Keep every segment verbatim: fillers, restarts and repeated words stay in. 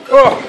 Oh.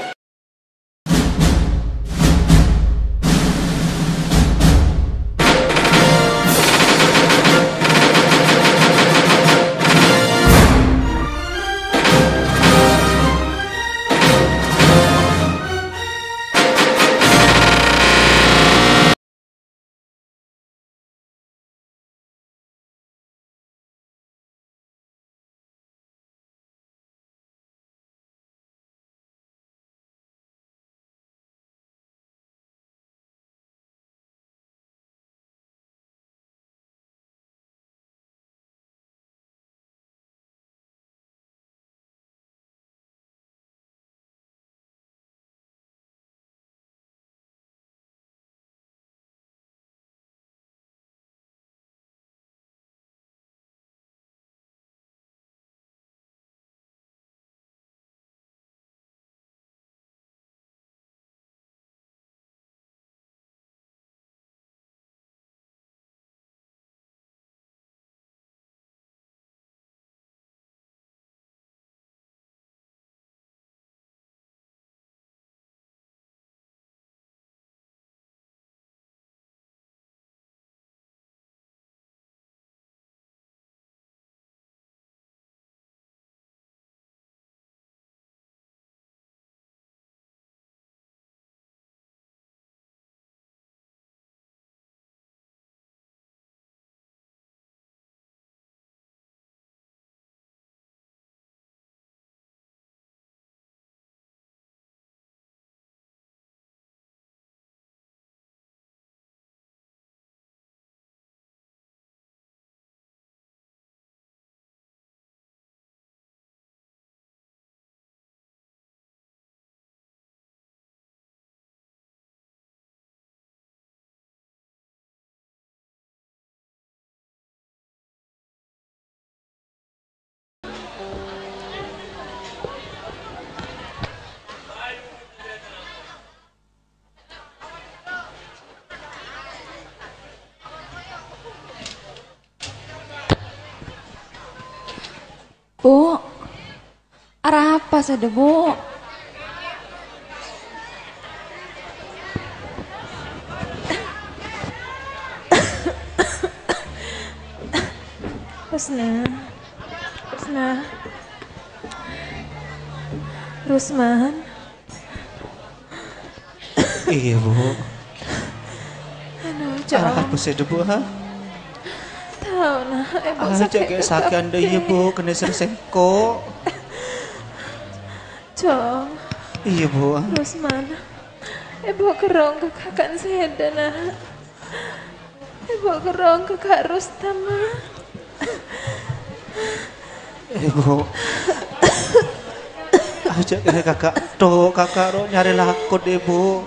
Bu, arah apa sada bu? Rusna, Rusna, Rusman. Iya bu. Aduh, Arah jauh. apa sada bu ha? Tahu nah, ibu Ah, sakit jaga sakit anda iya bu, kena sengko. Jauh, Iya bu. Rusman. Ibu kerong ke kakak saya nah. Ibu kerong ke kak Rustam. Ibu. Aja kena kakak do, kakak ro nyari lakut ibu.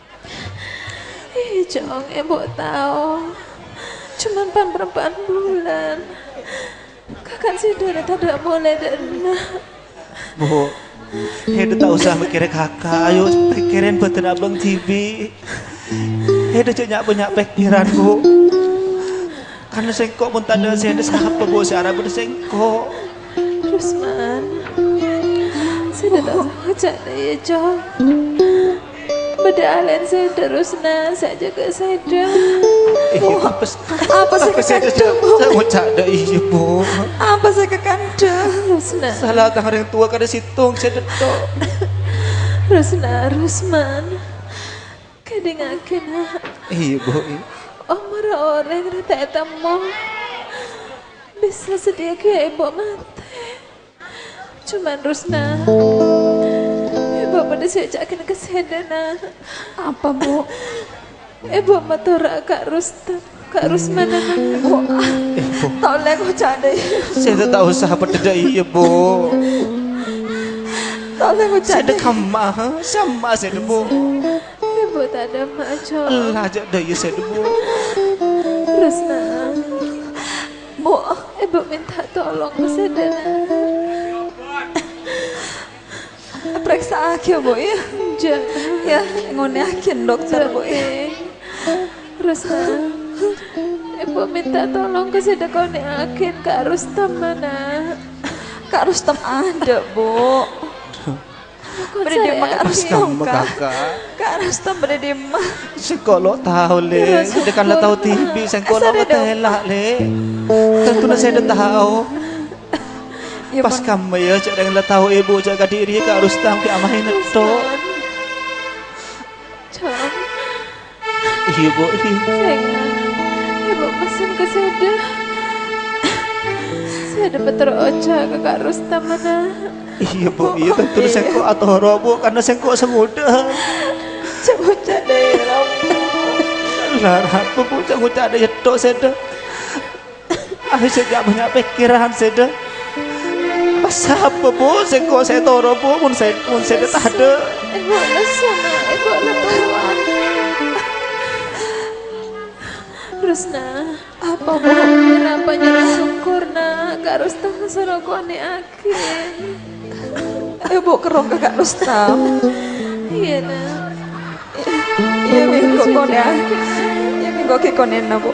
Ih, Jong, ibu tahu. Cuman pan perempuan bulan. Kakak saya tidak boleh dan Bu, Hedo tak usah mikirin kakak, ayo pikirin beten abang T V. Hedo cek banyak pikiran bu. Karena sengkok pun tanda saya ada siapa bu, saya arah bersengkok. Rusman, saya tidak tahu cara ya Jong. Berdalen saya terus nah, saya jaga saya dah. Eh, apa Apa saya kekandang bu? Saya mau cak iya bu. Apa saya kekandang? Rusna, Salah tangan yang tua kada situng saya detok. Rusna, Rusman. Kadang akan Iya bu. umur orang yang tak temu bisa sedia ke ibu mati. Cuman Rusna, ibu pada saya akan kesedana. Apa bu? Ibu matura Kak Rustam, Kak Rusman. Bu, tahu lek aku canda. Saya tak usah berdeda iya bu. Tahu lek aku Saya canda. ada kama, sama saya ada bu. Ibu tak ada maco. Allah aja dah iya saya ada bu. Rusna, Bu, ibu minta tolong kesedana. periksa aki bu ya. Jangan. Ya, ngone akin dokter bu ya. Rusna, ibu minta tolong ke sedekah akin Kak Rustam mana? Kak Rustam ada bu. Berdima Kak Rustam Kak. kakak. Kak Rustam berdima. Sekolok tahu le, dia kan lah tahu T V, sekolok betelak le. Tentu lah saya dah tahu. Ya Pas kamu ya, cak dengan lah tahu ibu jaga diri Kak Rustam ke amahin itu. Jom, Ibu, ibu. sayang, ibu pesan ke saya. Saya dapat teroca ke Kak Rustam mana. Iya bu, iya tentu saya kok atau bu karena saya kok semudah. Cak-cak daerah bu. Larang bu, bu cak-cak ada itu saya. Ah saya banyak pikiran saya. Pas apa bu, saya kok saya toro bu, pun saya pun saya tak ada. Ibu lah sana, ibu lah tuan. Rusna, Apa bu? kenapa nyerah syukur nak Kak Rustam suruh kau ni akhir. Ibu kerong ke Kak Rustam. Iya nak. Iya minggu kone ya. Iya minggu ke kone na bu.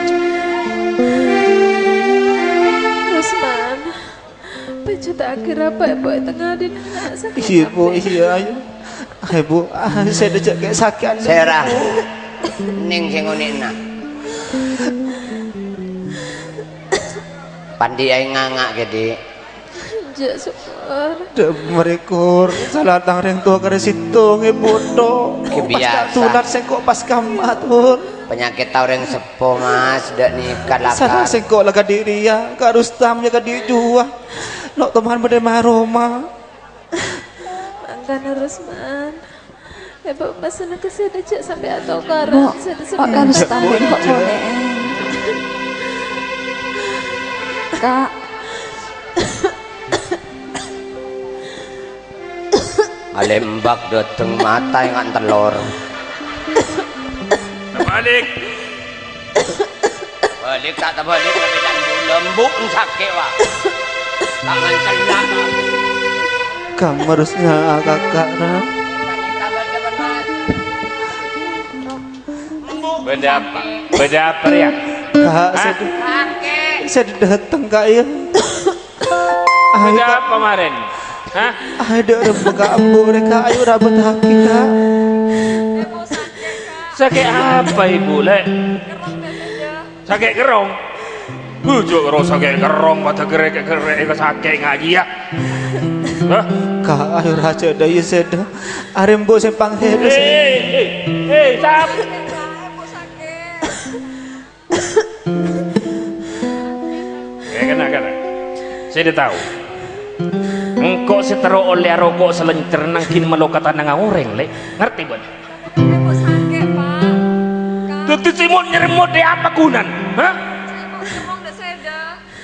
Rusman, baca tak akhir apa ibu tengah di nak sakit. Iya bu, iya ayo. Ah bu, ah saya dah kayak sakit. Serah. Ning sing ngene nak. Pandi ae ngangak gede. Jak syukur. Dah merekur salah tang reng tua kare situ ibu to. Kebiasa. Tulat saya kok pas kamat pun. Penyakit tau reng sepo Mas, dak nikah Salah lakar. saya kok laga diri ya, Kak Rustam jaga diri jua. Nok teman berde maroma. Mangkana Rusman. Ibu pesan ke saya jak sampai atau Bu, karan saya kok Kak Rustam kok kone. Kak. Alembak dateng mata yang telur. Balik. Balik tak tak balik tapi tak lembut sakit wah. Tangan telak. Kamu harusnya kakak nah. Beda apa? Beda apa ya? Kak, saya, saya datang kak ya. Ayo Beda kak, apa kemarin? Hah? ada rembuk kak ambu mereka. Ayo rabat haki kak. Sakit apa ibu lek? Sakit kerong. Bujuk kerong sakit kerong mata gerek-gerek ke sakit ngaji ya. Hah? Kak, ayo raja daya seda. Arembo sempang hedo. Eh, eh, eh, tap. Ya kena kena. Saya dah tahu. Engkau setero oleh rokok selencer nang kini melokatan nang orang le. Ngerti bon? Ibu sakit pak. Tutu simut nyeremut dia apa kunan? Hah? Ibu kerong dah seda.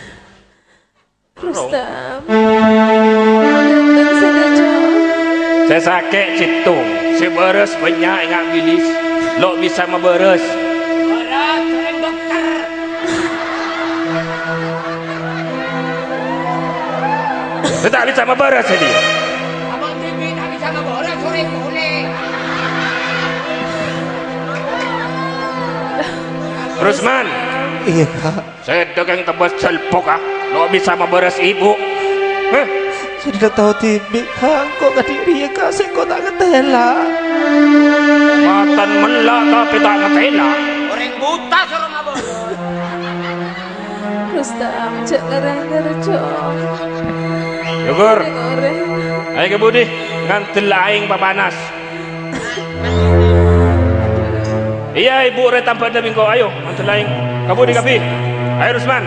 Rustam. Dan saya jauh. Saya sakit situ. Saya beres banyak ingat bilis. Lo bisa memberes. Berat sering dokter. Saya tak bisa memberes dia. Abang T V tak bisa ngeborong sore boleh. Rusman, Iya kak. saya dagang tebas celpok ah. Lo bisa memberes ibu. Hah? Saya dah tahu T V kak. Kok ke diri ya kak. Saya kok tak ketela. Matan melak tapi tak ngetela. Orang buta suruh ngabur. Rustam, cek ngereng-ngereng. Syukur. Goreng. Ayo ke budi. Ngantil aing papanas. Iya ibu re tampak dah bingko. Ayo ngantil aing. Kamu di kapi. Ayo Rusman.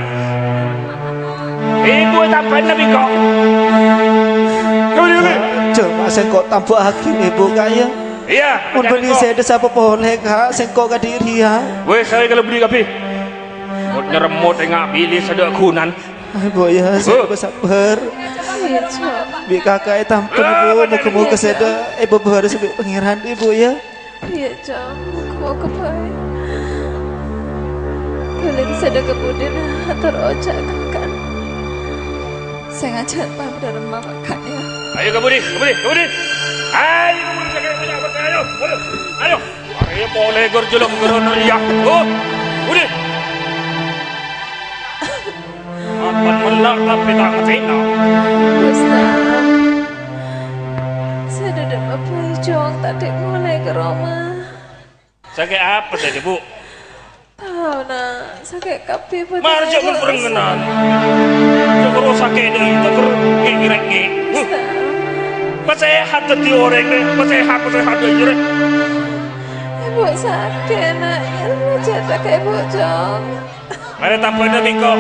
Ibu tampak dah bingko. Kamu di kapi. Coba saya kok tampak hakim ibu kak ya. Iya. Mun beli saya dah siapa boleh kak. Saya kok ke diri ya. Weh saya kalau beli kapi. Mut nyeremut engak pilih sedek kunan. Ibu ya, saya Oh. bersabar. Iya, Cok. Bi kakak itu tampil ibu, muka-muka seda. Ibu harus lebih pengiran ibu ya. Iya, Cok. Mau kepai. Kalian sada kemudian hantar ojek kan. Saya ngajak pak pada rumah pak ya. Ayo ke budi, ke budi, ke budi. Ayo ke budi sakit banyak berkaya. Ayo, ayo, ayo. Ayo boleh gerjelom gerono liak. Oh, budi. Apan melak tapi tak ngetena. Rustam. Saya tadi mulai ke Roma. Sakit apa tadi bu? Tahu nak, sakit kapi betul. Marjok berperengenan. Kalau sakit itu kira-kira. Pas sehat tadi orang ni, pas sehat pas sehat aja ni. Ibu sakit nak, ibu cerita ke ibu jom. Mari tambah dah bingko.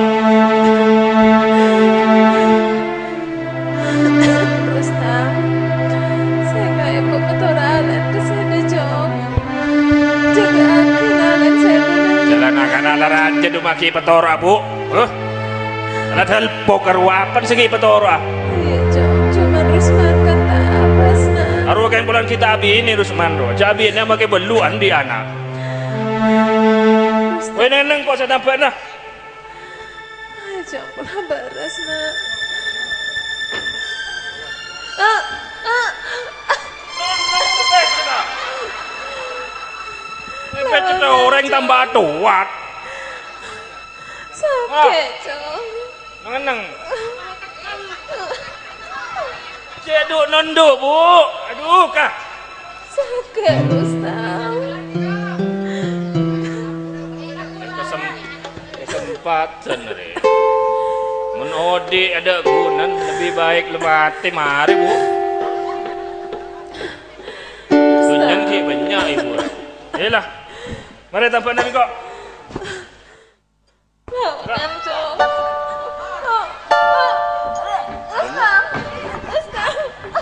Rustam, saya nggak ibu ketularan di sini jom. Jaga kenalan saya dulu. Jalan akan aja dumaki petora bu. Huh? Alat hal poker wapan segi petora. Iya jom, cuma Rusman kata apa nak? Aru kain bulan kita abi ini Rusman ro. Jabi ini makai beluan di anak. Wei neneng kok saya tampak nah. Ayo jom pulang beres nak. Ah, ah. Ini cerita orang tambah tuat. Sakit jom. Mengenang. Ceduk nonduk bu. Aduh kah. Sakit Rustam. Kesem kesempatan ni. Menodi ada gunan lebih baik lemati mari bu. Tunjang ki banyak ibu. Yalah. Mari tampak nabi kok. Jangan jom. Oh, oh. Rustam. Rustam.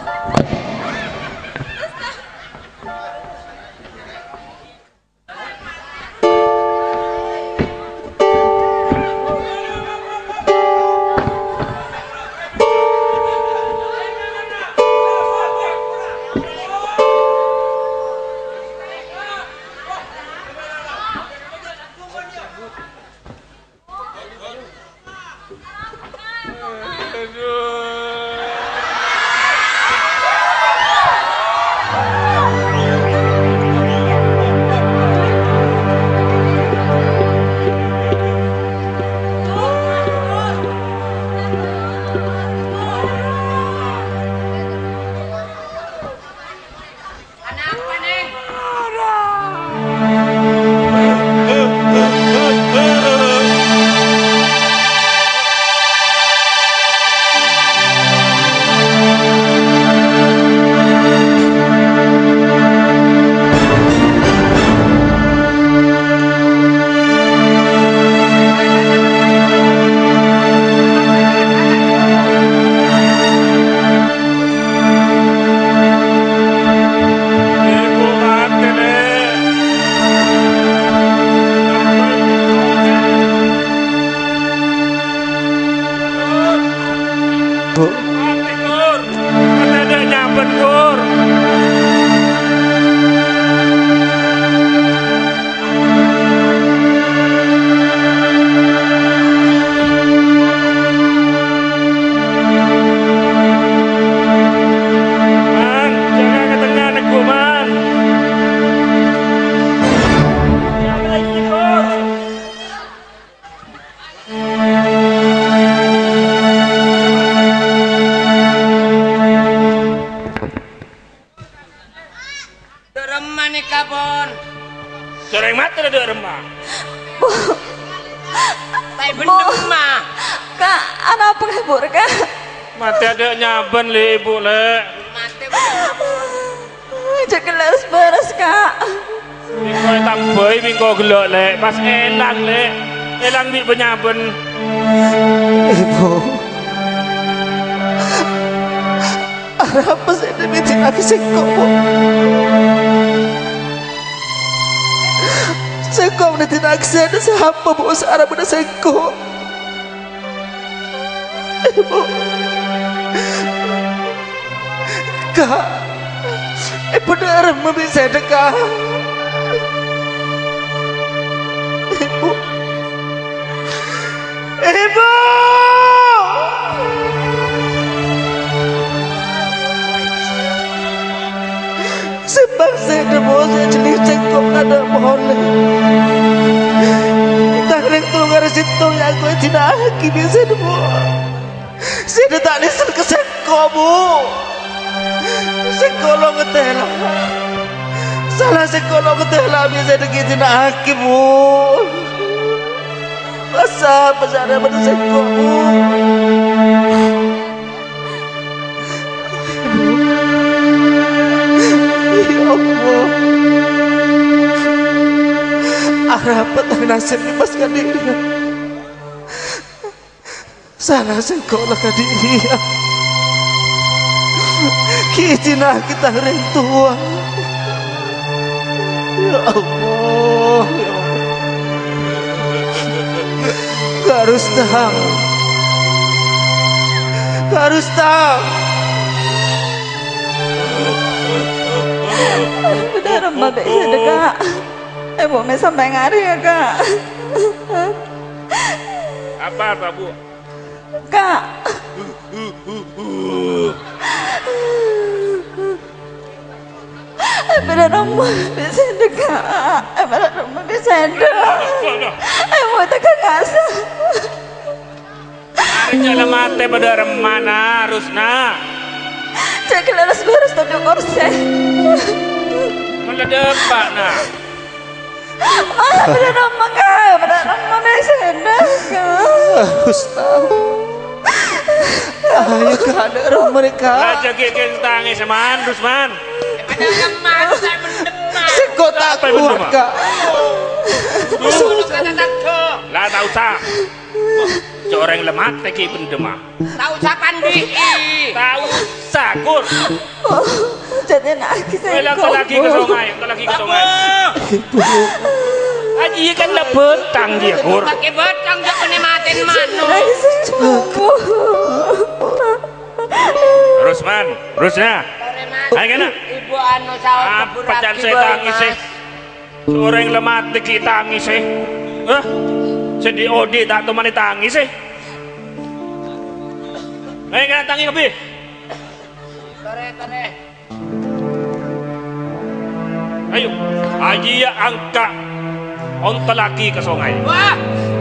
Coreng mata ada remah. Bu. Tai bendem mah. Kak, ada apa kah bu kak? Mati ada nyaben le ibu le. Mati bendem. Jangan gelas beres kak. Bingko tambah bingko gelok le. Pas elang le. Elang bi penyaben. Ibu. Ada apa sih demi tidak kesengkok bu? Sengkok ni tidak kesana siapa bu searah benda sengkok. Ibu. Kak. Ibu darah membisa dekat. Ibu. Ibu. Sebab saya demoh saya jadi cengkok ada mohon. Tarik tu garis itu yang aku tidak lagi bisa demoh. Saya tak nisel ke cengkok bu. Cengkok lo ngetela. Salah sekolah ketela biasa dikit nak hakim bu. Masa pesara pada sekolah bu. Ya Allah. Harapan tapi nasib bebaskan diri. Salah sekolah ke diri. Kita kita rentua. Ya Allah, ya Allah. Harus tahu, harus tahu. Benar mbak bisa kak. Ibu me sampai ngari ya kak. Apa apa bu? Kak. Benar mbak bisa kak. Benar mbak bisa dek. Ibu tak ngasa. Jalan mati pada remana Rusna. Cek harus beres tujuh kursi. Meledep pak nak. Ah, benar nama kak, benar nama mesenda kak. Harus tahu. Ayo keadaan mereka. Raja kekeng tangi seman, Rusman. Pada keman saya mendemah. Sekot tak kuat kak. Dulu kata takut. Lah tak usah. Coreng lemak teki pendemah. Tahu siapa di? Tak usah kur. Jadi nak kisah Welang kau lagi ke sungai, kau lagi ke sungai. Aji kan lebet tang dia kur. Pakai betang jak menikmatin mano. Rusman, Rusna. Hai kena. Ibu anu sawah Apa jan saya tangis sih? Coreng lemak teki tangis sih. Hah? Sedih odi tak temani tangis sih. Hai kena tangis kopi. Tore tore. Ayo, aji ya angka onta lagi ke sungai. Wah.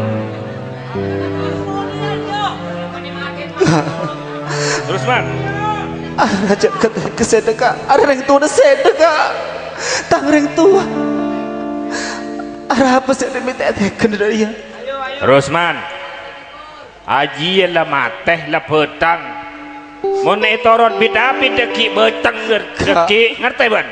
Terus man, Raja ke sedekah. Ada yang tua sedekah. Tang yang tua. Ada apa sih demi tekan dari dia? Rusman, aji lah mateh lah petang. Mone torot bida bida ki betang gerki ngerti ban?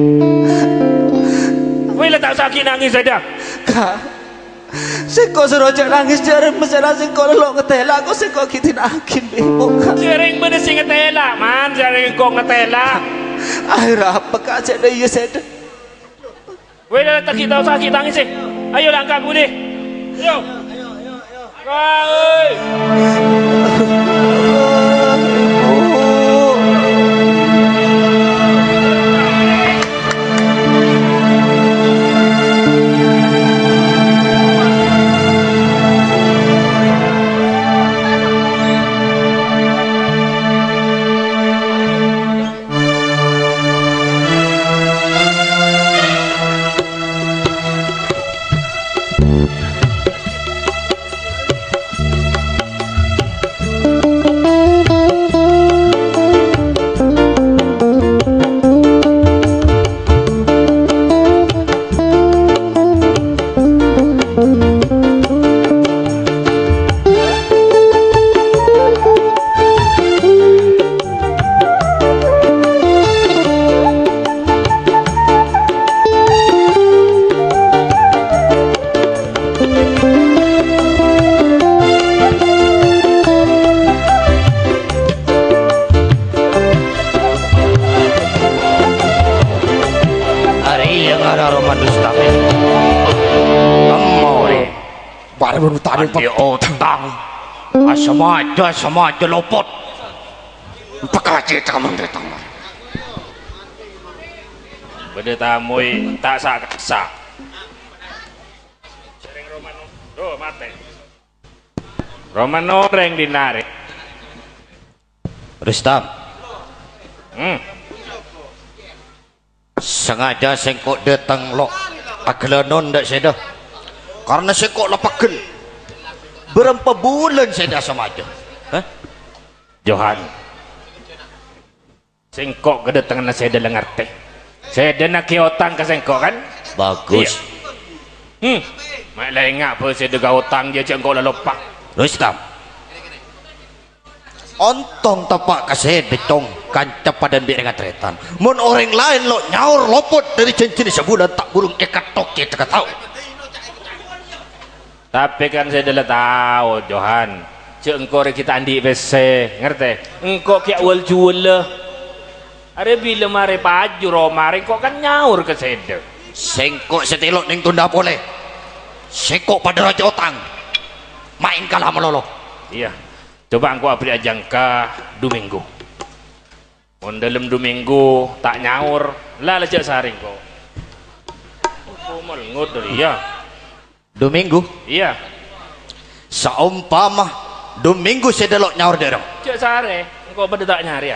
Wila tak sakit nangis saja. Kak, seko serojak nangis jarang masalah seko lo ngetela aku seko kita nakin bebo kak. Sering bener sih ngetela man, sering kau ngetela. Akhir apa kak jadi iya sedek. Wila tak kita sakit nangis sih. Ayo langkah budi. Ayo. Kau. Di otang sama aja sama aja lopot pekaji kamu datang beda tamui tak sak sak sering Romano do mate Romano reng dinarik Rustam hmm. sengaja sengkok datang lo agelanon ndak sedah karena sengkok lepagel berapa bulan saya dah sama aja. Hah? Johan. Singkok kedatangan saya dalam ngerti. Saya ada nak otang ke sengkok kan? Bagus. Iya. Hmm. Mak lengak apa saya dega otang je cak engkau lah lopak. Rustam. Ontong tapak kasih betong kancap padan di dengan tretan. Mun orang lain lo nyaur lopot dari cincin sebulan tak burung ikat toke tak tahu. Tapi kan saya dah tahu Johan. Cak engkau kita andi P C, ngerti? Engkau kia awal jual lah. Ada bila mari paju romari kok kan nyaur ke saya. Sengkok setelok ning tunda boleh. Sengkok pada raja otang. Main kalah melolo. Iya. Coba engkau beri jangka dua minggu. On dalam dua minggu tak nyaur, lah lecak sehari kau. Kau melngut dari ya. Dua minggu? Iya. Saumpama dua minggu saya delok nyaur derong. Cak sehari, engkau pada tak nyari ya.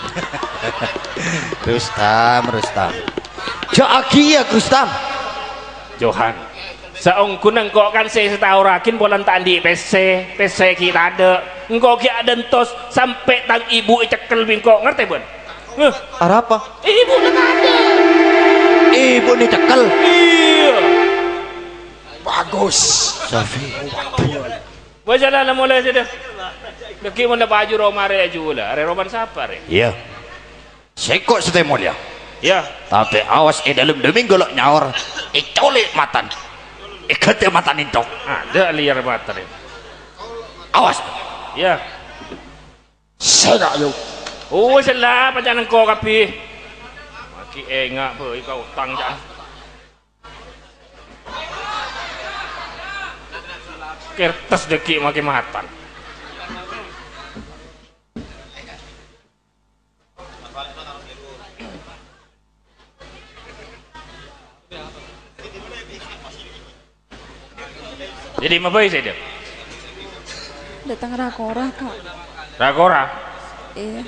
Rustam, Rustam. Cak aki ya Rustam. Johan. Seong kunang kau kan saya setahu rakin polan tak di P C, P C kita ada. Engkau kia ada entos sampai tang ibu cekel bingkok, ngerti pun? Huh. Arah apa? Ibu nak ada. Ibu ni cekel. Iya. Bagus. Safi. Bajalah lah mulai saja. Deki mana baju romare aja lah. Are roman siapa re? Iya. Sekok sete mulia. Ya. Tapi awas eh dalam dua minggu lo nyaur. Icolik matan. Ikat matan itu. Ada liar mata re. Awas. Ya. Saya nak yuk. Oh salah pacaran kau kapi. Maki engak apa kau utang jangan. Kertas deki maki matan. Jadi apa saya dia? Datang rakora kak. Rakora. Iya.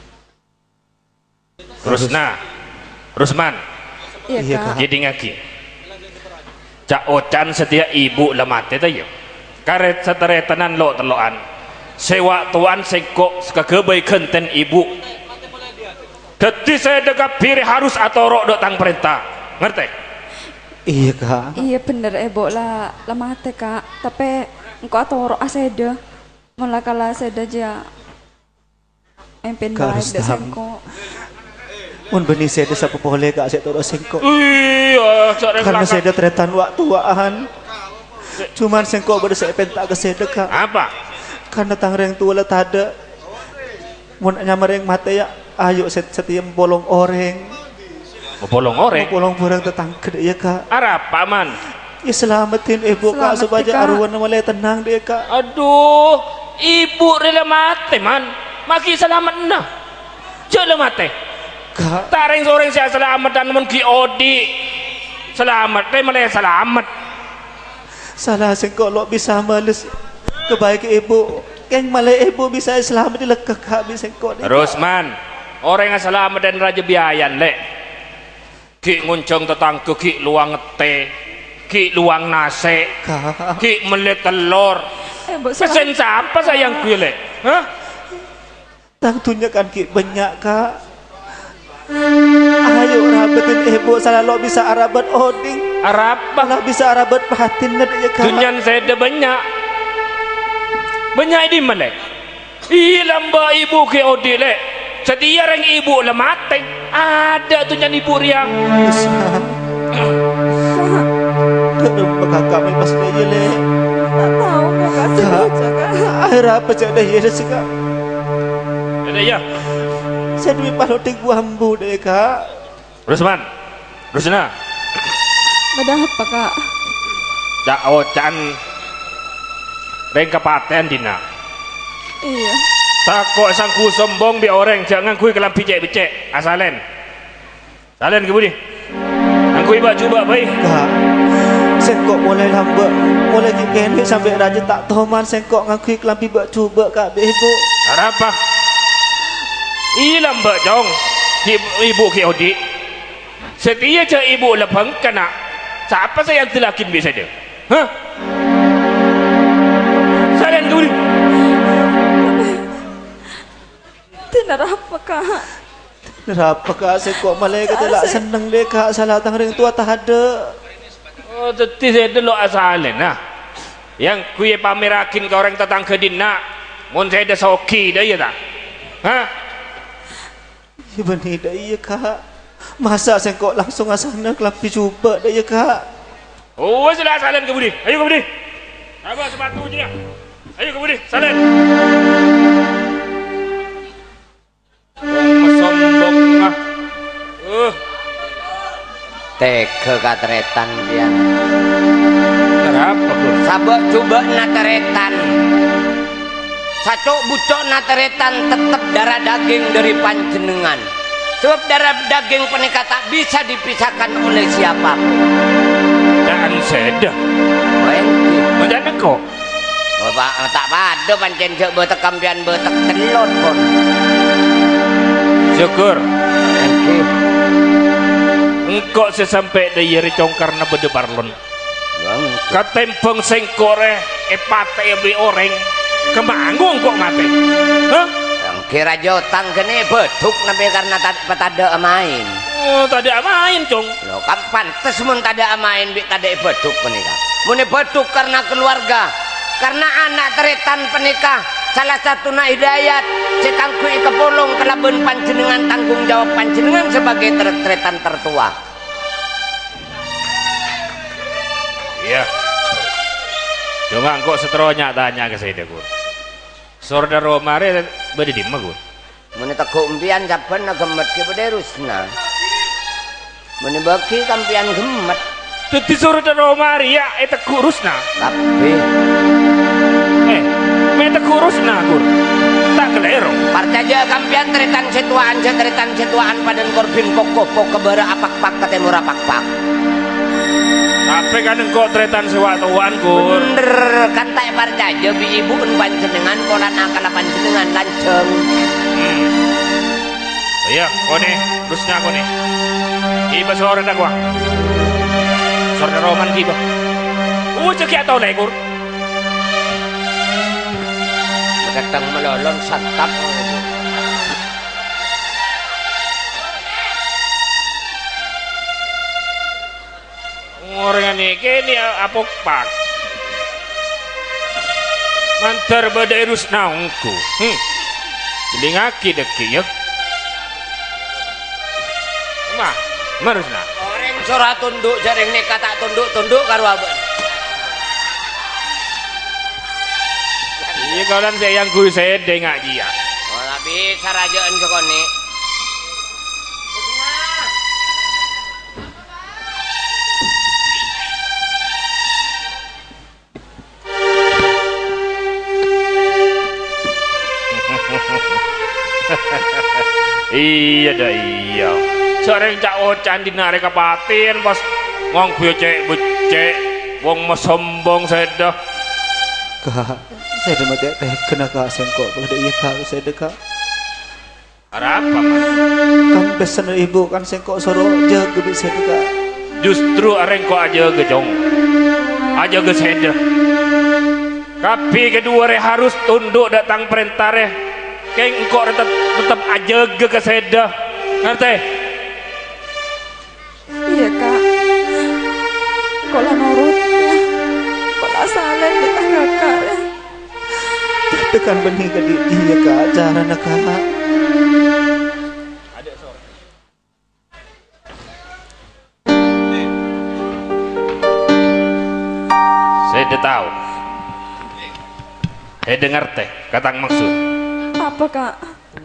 Rusna. Rusman. Iya kak. Jadi ngaki. Cak ocan setia ibu lemate tayo. Karet seteretenan lo teloan. Sewa tuan sengkok sekagebai kenten ibu. Dadi saya dekat piri harus atau rok dotang perintah. Ngerti? Iya kak. Iya bener ebo lah lemate kak. Tapi engkau atau aseda malah kalah aseda aja. Empin Kak baik Rustam. desengko. Mun benih saya desa boleh kak saya turun sengkok. Iya, Karena saya ada tretan waktuan. Cuman sengkok pada saya pentak ke saya kak. apa? Karena tangreng tua lah tak ada. Mun nyamar yang mata ya. Ayo setiap bolong oreng. Bolong orek. Bolong orang tetang ke dia kak. Arab paman. Ya selamatin ibu kak Selamat, supaya Kak. arwan mulai tenang dia kak. Aduh, ibu rela mate man. Maki selamat nah. Jala mate. Kak. Taring soreng saya selamat dan mun ki odi. Selamat teh malah selamat. Salah sengkok lo bisa males kebaik ibu. Yang malah ibu bisa selamat di lekak kak bisa sengkok. Terus man, orang yang selamat dan raja biayan lek. Ki nguncung tetangga ki luang ngete, ki luang nase, Kak. ki melet telur. Eh mbok Pesen siapa sayang gue lek? Hah? Tang tunjukkan ki banyak kak. Ayo rabetin ibu salah lo bisa arabat oding. Arab Malah bisa arabat pahatin na dia kak. Dunyan saya ada banyak. Banyak di mana? Ih lamba ibu ke odi lek. Setia reng ibu lah mati. Ada tu nyan ibu riang. Bisa. Kenapa kakak main pas dia le? tak tahu kak kasih Kak. aja kak. Akhir apa cak dah ya sih kak? Ada ya. Saya duit paloting buambu deh kak. Rusman. Rusna. Beda apa kak? Cak ocan. Reng kepaten dina. Iya. Takut sangku sombong bi orang jangan kui kelam picek-picek asalen. Salen ke budi. Angku iba coba baik. Kak. Sengkok mulai lambat. Mulai kini sampai raja tak tahu man sengkok ngakui kelampi buat cuba kak ibu. Ada apa? Ilam mbak jong. Ibu, ibu ki odi. Setia je ibu lepang kena. Siapa saya yang telakin bisa dia? Hah? Salen ke budi. Tidak apa kak. Kenapa kak sengkok malah kata lah seneng deh kak salah tang ring tua tak ada. Oh teti saya dulu asalin nah. Yang kuye pamerakin ke orang tetangga dina. Mun saya ada soki dah ya tak? Hah? Ya benih dah iya kak. Masa sengkok langsung asana kelapi coba dah ya kak. Oh sudah asalin ke budi. Ayo ke budi. Apa sepatu je. Ayo ke budi. Salin. Oh sombong ah. Uh. Teke katretan dia. Kenapa Gur? Sabak coba nateretan. Satu bucok nateretan tetap darah daging dari panjenengan. Sebab darah daging penikah tak bisa dipisahkan oleh siapapun. Dan sedah. Wenti. Macam kok? Bapak tak pada pancen cek betek kampian betek telur pun. Syukur. Wenti. Engkau sesampai dari congkar na bede parlon. Katempeng sengkore epate beli orang kemanggung kok mati. Hah? Kira jotang kene beduk nabi karena tada main. Oh, tada main cong. Lo kan pantes mun tada main bi tada beduk penikah. Mune beduk karena keluarga, karena anak teretan penikah. Salah satu na hidayat cekangku kepulung kelaben panjenengan tanggung jawab panjenengan sebagai teretan tertua. Iya. Cuma engkau seteronya tanya ke saya Gur. Saudara mare bade di Gur. Mune teko umpian saben gemet ki bade rusna. Mune bagi kampian gemet. Dadi saudara mare ya eta kurusna. Tapi eh, me teko rusna Gur. Tak kelero. Parcaja kampian teretan setuaan teretan setuaan padan korbin kokoh pok kebara apak-pak katemu rapak-pak. Tapi kan engkau teretan sewaktuan Gur. Bener kan tak parcaja bi ibu un panjenengan pola nakal panjenengan lanceng. Hmm. Iya, kone, terusnya kone. Iba sore dah gua. Sore roman kiba. Uh, cek atau naik Gur. Datang melolong santap. Orang ini kini apok pak. Mantar badai rusna ungku. Hmm. Jelingaki deki ya. Mah, marusna. Orang surah tunduk jaring nek kata tunduk-tunduk karo aben. Iya kawan saya yang gue saya dengar dia. Oh tapi sarajaan jokone. Iya dah iya. Sering cak ocan dinare kapatin pas wong becek becek wong mesombong sedah. Kak, saya dah mati teh kena kak sengkok pada iya kak saya dah kak. Ada apa mas? Kan pesan ibu kan sengkok soro jaga bisa kak. Justru areng kok aja gejong, aja geseda. Tapi kedua re harus tunduk datang perintah re. Keng engkau tetap tetap aja ke keseda, ngerti? Iya kak. Kalau nurut ya, kalau salah di tangga kak. Tapi kan benih ke dia kak cara nak kak. Saya dah tahu. Saya dengar teh katang maksud. Apa kak?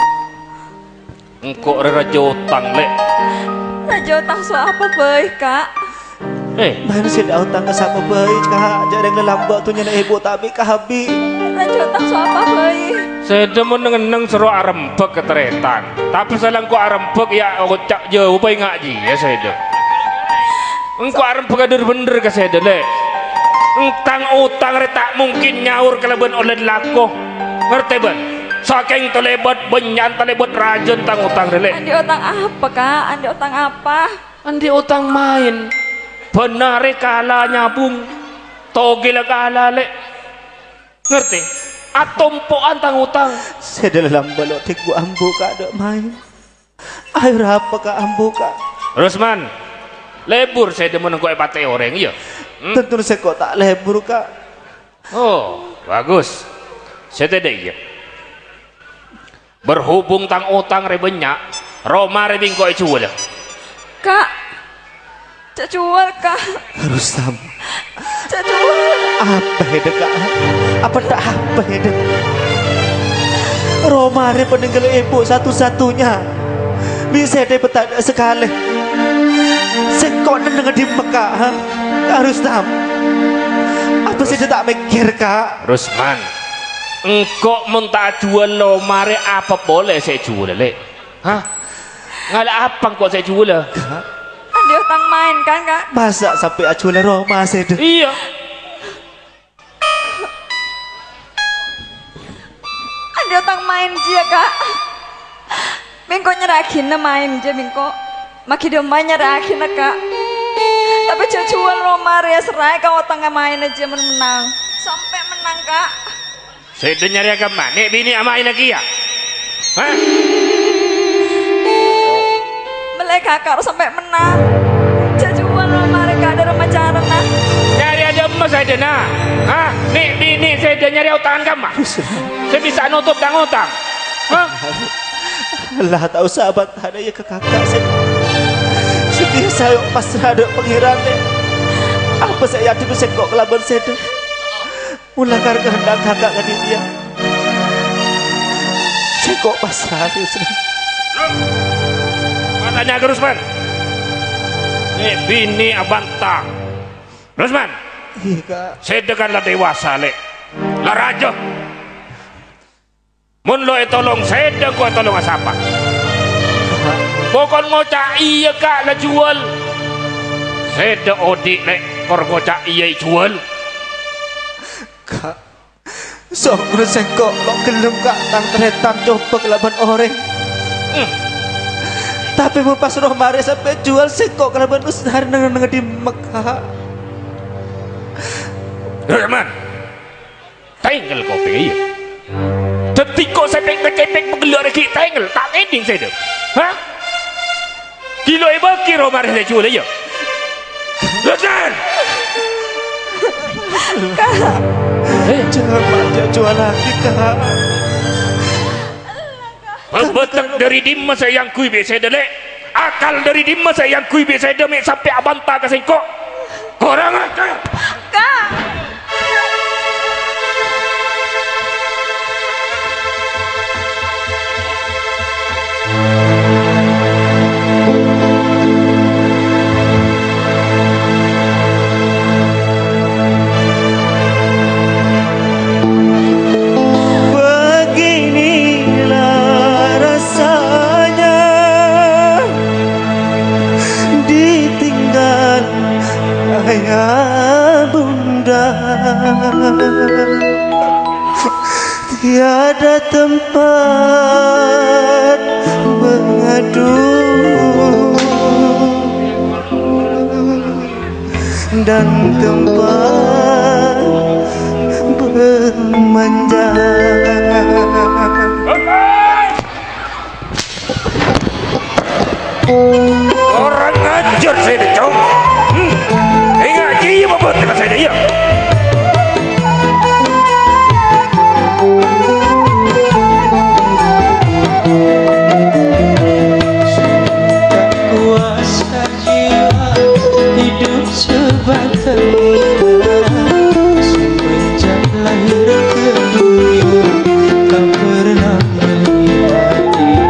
Engkau raja utang lek. Raja utang so apa baik kak? Eh, Mana sih dah utang ke siapa baik kak? Jarang lelambak tu nyana ibu tapi kak habi. Raja utang so apa baik? saya dah meneng-neng seru arempek keteretan. Tapi salah engkau arempek ya ocak jauh apa ngaji ya saya dah. Engkau arempek ada bener ke saya dah lek. Entang utang re tak mungkin nyaur kelebihan oleh lakoh. Ngerti ben? Saking telebet benyan telebet rajin tang utang relek. Andi utang apa kak? Andi utang apa? Andi utang main. Benare kala nyabung. Togel kala lek. Ngerti? Atompoan tang utang. Saya dah lelambak lo tik bu ambu kak ada main. Ayo apa kak ambu kak? Rusman, lebur saya demen kok epate orang iya. Hmm? Tentu saya kok tak lebur kak. Oh, bagus. Saya tidak iya. Berhubung tang utang rebenyak, Roma rebing kok jual. Kak, cak jual kak. Rustam. Cak jual. Apa itu kak? Apa tak apa itu? Roma re peninggal ibu satu-satunya. Bisa dia petanda sekali. Sekok dengan di Mekah. Rustam. Apa sih dia tak mikir kak? Rusman, engkau minta jual lo mare apa boleh saya jual le? Hah? Ngala apa engkau saya jual? Ada utang main kan kak? Masa sampai aculah Roma saya deh. Iya. Ada utang main dia kak. Mingko nyerahin main aja mingko. Makin domba nyerahin kak. Tapi jual Roma ya serai kau utang main aja menang. Sampai menang kak. Saya udah nyari agak mana bini amain lagi ya? Hah? Mereka kakak sampai menang. Jajuan lo mereka ada remaja nah. Nyari ada emas saya dana. Hah? Nih bini saya udah nyari utangan kamu. Saya bisa nutup utang-utang. Hah? Allah tahu sahabat ada ya ke kakak saya. Sedih saya pas ada pengiran deh. Apa saya yakin saya kok kelaban saya deh. Mulakar kehendak kakak ke dia. Saya kok pasrah ya. Tanya ke Rusman. Nih bini abantang. Rusman. Iya kak. Saya dekanlah dewasa le. Lah raja. Mun lo tolong saya dek kau tolong asapa. Pokon ngocak iya kak lah jual. Saya dek odik le kor ngocak iya jual. Kak. Sok sengkok lo gelem kak tang keretan coba kelaban orang. Hmm. Tapi mau pas roh mari sampai jual sengkok kelaban usahar neng neng di Mekah. Rahman, tengel kau pergi ya. Detik kau saya pengen kecepek bergelar lagi tengel tak ending saya deh. Hah? Kilo ibu kilo mari saya jual ya. Rahman. Kak, eh jangan aja jual lagi kak. Bebetak dari dimma saya yang kui biasa dele. Akal dari dimma saya yang kui biasa demi sampai abanta ke singkok. Korang aja. Kak. Tiada tempat mengadu dan tempat bermanja. Orang ngajar saya dah cong. Hmm. Ingat je apa betul saya dah ya. Semenjak lahir ke dunia tak pernah melihat dia.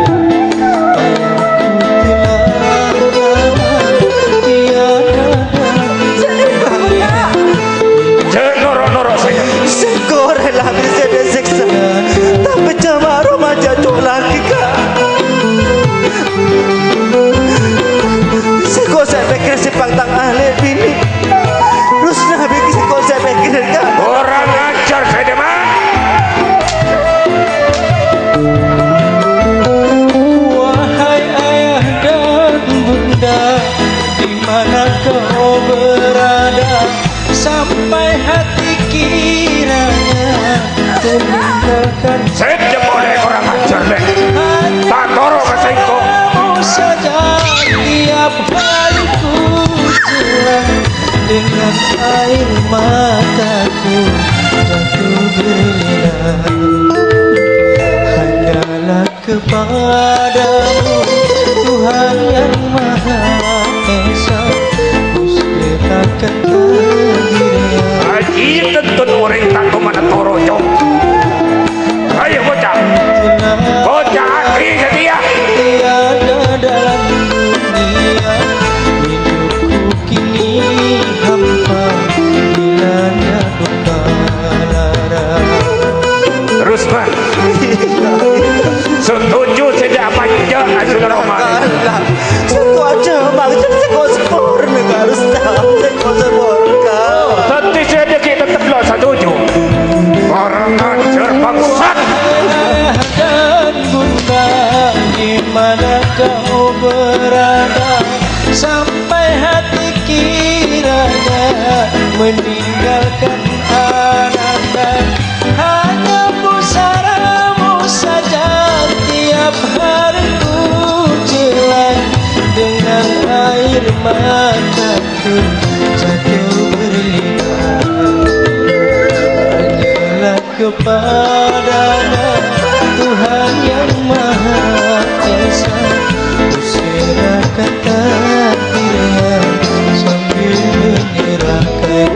Yang ku tiada tiap hari ku jelang dengan air mataku jatuh berlinang. Hanyalah kepadamu Tuhan yang Maha Esa ku serahkan dirinya. Haji tentun orang tak kemana torojong. Ayo bocah, bocah akri setia. Tiada dalam dunia hidupku kini hampa dilanda duka lara. Terus man, setuju sejak manja Saudara Omar. Satu aja bang, jadi saya kau sepor negara Ustaz, saya kau sepor kau. Tapi saya dikit tetap lah setuju. Orang ajar bangsat. Dan bunda, di mana kau berada? Sampai hati kiranya meninggalkan ananda. Hanya pusaramu saja tiap hari ku jelang dengan air mataku jatuh berlinang. Hanyalah kepadanya Tuhan yang Maha Esa ku serahkan takdirnya sambil menyerahkan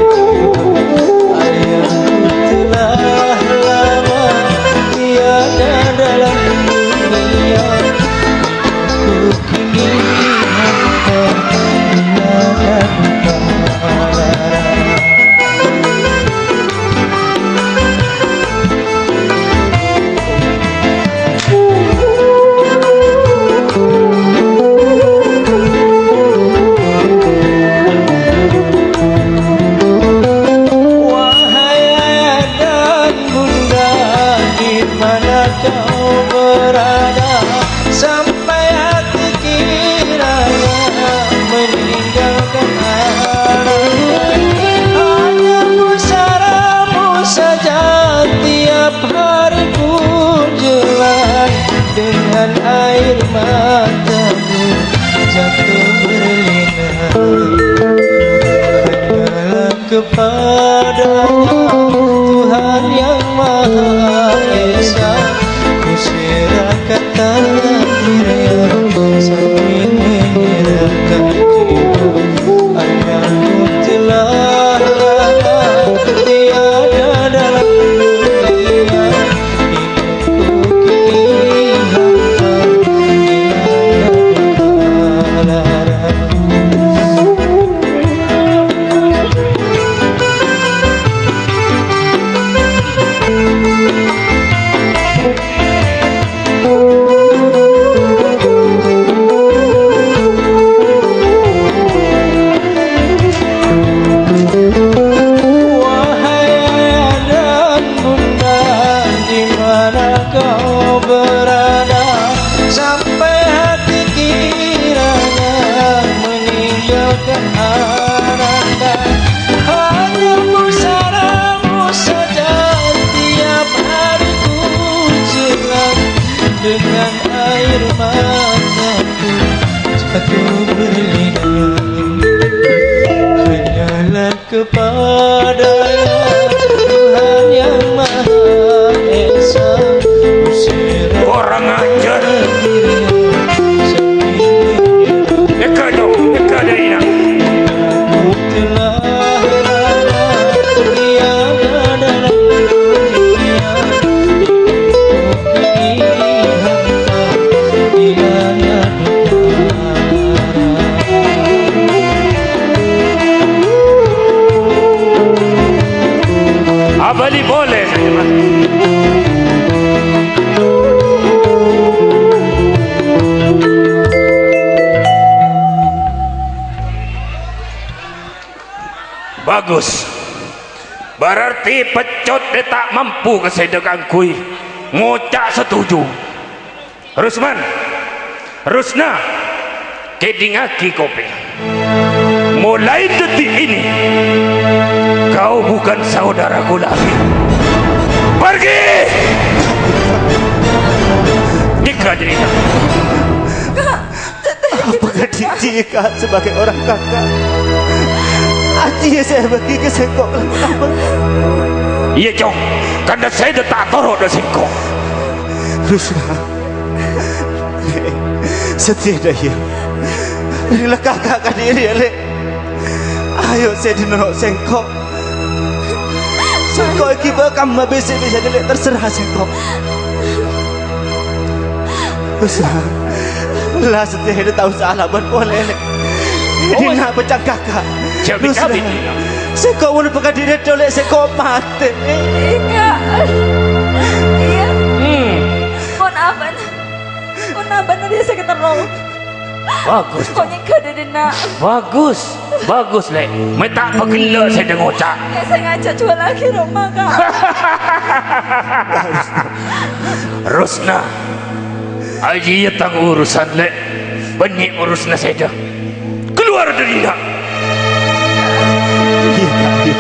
ayahku telah lama tiada dalam dunia hidupku kini hampa dilanda duka lara. Dengan air mataku jatuh berlinang. Hanyalah kepadanya Tuhan yang Maha Esa ku serahkan takdirnya sambil menyerahkan jiwa. Ayahku telah lama tiada dalam dunia hidupku kini hampa dilanda duka lara. Dengan air mataku jatuh berlinang. Hanyalah kepadanya Tuhan yang Maha Esa ku serahkan Orang ajar. Eka dong, eka dari nak. telah lama tiada dalam dunia hidupku kini hampa dilanda duka lara. Abali boleh saya mah. Bagus. Berarti pecut dia tak mampu kesedekan kui. Ngocak setuju. Rusman, Rusna, kedingaki kopi. Mulai detik ini kau bukan saudaraku lagi. Pergi. Dika cerita. Apa kadi? Aji kak sebagai orang kakak. Aji saya bagi ke sengkok lama. Iya Jong, karena saya dah tak taruh dah singkong. Rusna, setia dah ya. Inilah kakak kan diri ya lek. Ayo saya dinonok sengkok. Sengkok kibar kamu bisa bisa dilihat terserah sengkok. Rusna, lah setia dia tahu salah buat boleh lek. Ini nak pecah kakak. Jadi kami sengkok mau pegang diri dolek sengkok mati. Iya. Iya. Hmm. Kon aban. Kon aban dia sekitar roh. Bagus. Kok nyengka dia nak. Bagus. Bagus lek. Minta pegelak saya dengar cak. Ya saya ngajak jual lagi rumah kak. Rusna. Aji tang urusan lek. Banyak urusna saya dah. Keluar dari nak. Iya kak, iya.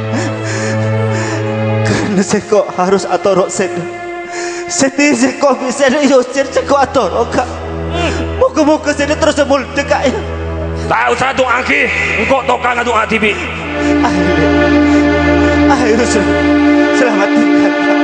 Karena sengkok harus atorok seda. Seti sengkok bisa diusir sengkok atorok kak. Muka-muka saya terus semul dekat ya. Tak usah doa lagi. Engkau tokang doa T V. Ayo Rusna, selamatkan kakak.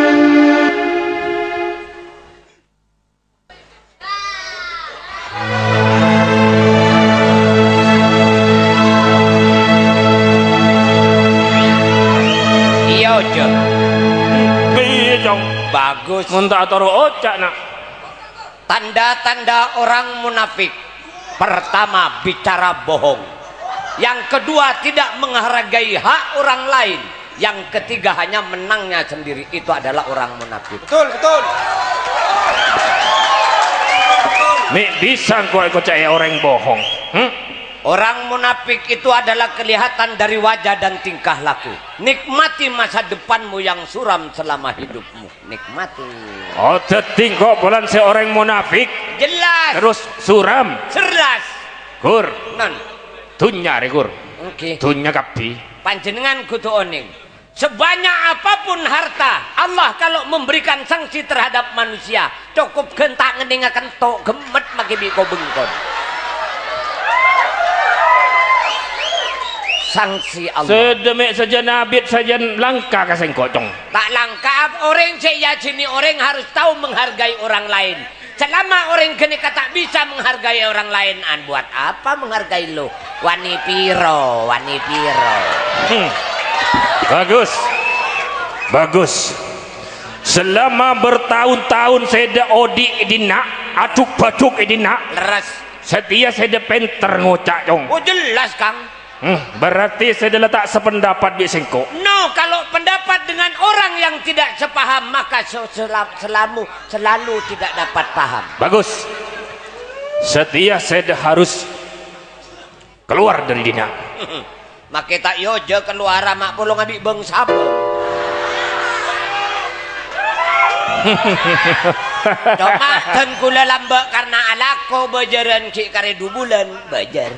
Iya aja. Iya Jong. Bagus. Muntah taruh ocak nak. Tanda-tanda orang munafik. Pertama, bicara bohong. Yang kedua, tidak menghargai hak orang lain. Yang ketiga, hanya menangnya sendiri. Itu adalah orang munafik. Betul, betul. Mek bisa kau ikut caya orang bohong. Hmm? Orang munafik itu adalah kelihatan dari wajah dan tingkah laku. Nikmati masa depanmu yang suram selama hidupmu. Nikmati. Oh, teting kok bulan seorang munafik. Jelas. Terus suram. Jelas. Gur. Non. Tunya re gur. Oke. Tunya kapi. Panjenengan kudu oning. Sebanyak apapun harta, Allah kalau memberikan sanksi terhadap manusia, cukup gentak ngeningakan tok gemet maki biko bengkon. Sanksi Allah. Sedemek saja nabit saja langka kaseng kocong. Tak langka orang seyakini orang harus tahu menghargai orang lain. Selama orang kini tak bisa menghargai orang lain, an buat apa menghargai lo? Wani piro, wani piro. Hmm. Bagus. Bagus. Selama bertahun-tahun saya dah odik dina, acuk-bacuk dina. Leres. Setia saya dah penter ngocak cong. Oh jelas Kang. Hmm, berarti saya dah letak sependapat bi sengko. No, kalau pendapat dengan orang yang tidak sepaham maka sel selalu selalu tidak dapat paham. Bagus. Setia saya dah harus keluar dari dina. Maka tak yoje keluar mak pulung abik beng sabe. Cuma dan kula lambak karena alako bajaran ki kare dua bulan bajar.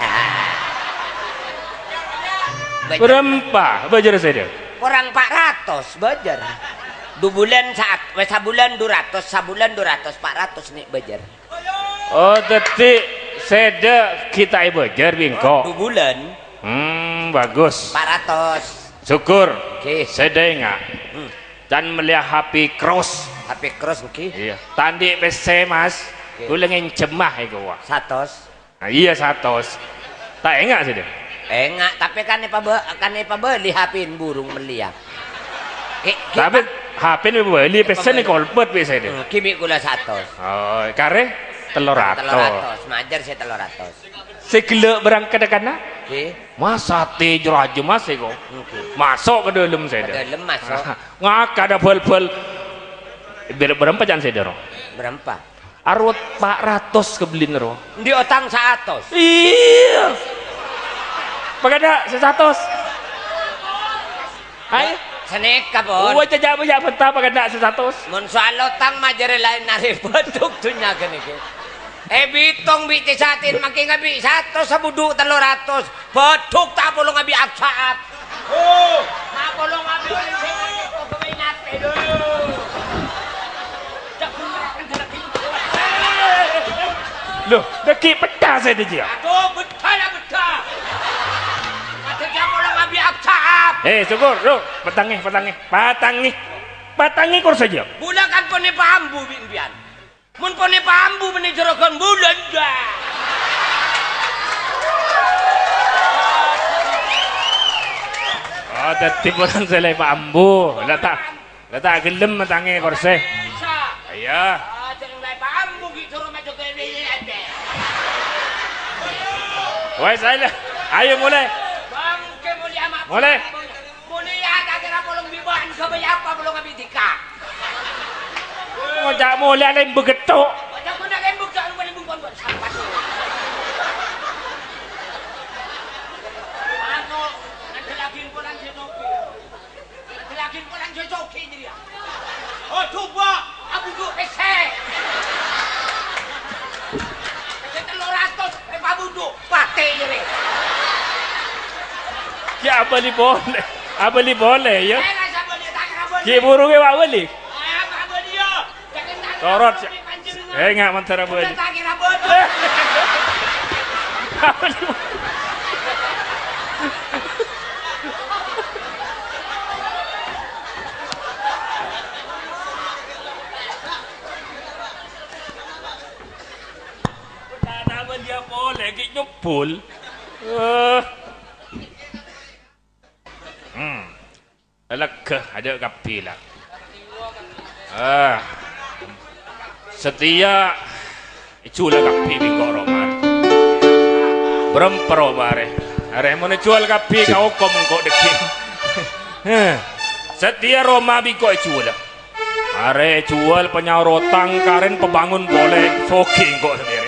Berapa bajar saya? Kurang empat ratus bajar. Dua bulan saat, wes sabulan dua ratus, sabulan dua ratus, empat ratus nih bajar. Oh, tapi saya kita bajar bingko. Dua bulan. Hmm, bagus. Empat ratus. Syukur. Oke. Saya dengar. Hmm. Dan melihat H P cross. H P cross oke. Iya. Tandi P C mas. Okay. Gue lagi cemah itu wah. Satos. Nah, iya satos. Tak enggak sih dia. Enggak, tapi kan apa be, kan apa beli H P burung meliak. Eh, Tapi H P ini beli P C ini kolpet bisa dia. Hmm, kimi gula satos. Oh, kare telur Telur ratus. ratus, majar saya telur ratus. Sekilo berangkat kana. Oke. Mas sate jeraja mas eko. Oke. Masuk ke dalam saya dah. Ke dalam masuk. Ngak ada bel-bel. Ber berapa jangan saya dero. Berapa? Arwat empat ratus kebelin ro. Di otang seratus. Iya. Pagada sesatos. Ay. Seneka pun. Uwa jajak banyak benta pagada sesatos. Mun soal otang majare lain nari beduk tunya gini ke. Eh bitong biti satin makin ngabi satu sabudu telur ratus. Beduk tak bolong ngabi aksaat. Oh, tak bolong ngabi oleh saya kok keminat dulu. Loh, deki pecah saya dia. Aduh, betul lah betul. Mata dia pulang habis absahab. Eh, syukur, loh, patangi, patangi, patangi, patangi kor saja. Bulan kan pun ni pahambu bimbian. Mun pun ni pahambu meni jorokan bulan dah. Oh, tadi orang selai pahambu. Letak, letak gelem patangi kor saya. Ayah. Ah, jangan lai pahambu gitu rumah juga ini ada. Woi, saya ayo mulai. Bangke mulia mak. Mulai. Mulia tak kira polong biban kebayapa belum habis dikak. Ngojak mulai lain begetuk. Macam mana lembuk tak lu lembuk pun buat sampah tu. Ano, nanti lagi pulang je joki. Nanti lagi pulang je joki dia. Oh, coba aku tu pesek. Pesek telur ratus, eh pabudu, pate je ni. Ya apa ni boleh? Apa ni boleh ya? Eh, rasa boleh tak kena boleh. Ki burungnya wak balik. Eh, apa dia? Jangan tak kena Torot. boleh, pancing dengan. Eh, ngak mentera balik. Sudah tak kira boleh. Apa ni? Nama dia boleh, ki nyupul. Eh. Hmm. Lega ada kapi lah. Ah. Setia iculah kapi bingkok roman. Berempero bare. Are mau jual kapi kau kom kok deki. Heh. Setia Roma bingkok iculah. Are jual penyaurotang karen pebangun boleh foking kok sendiri.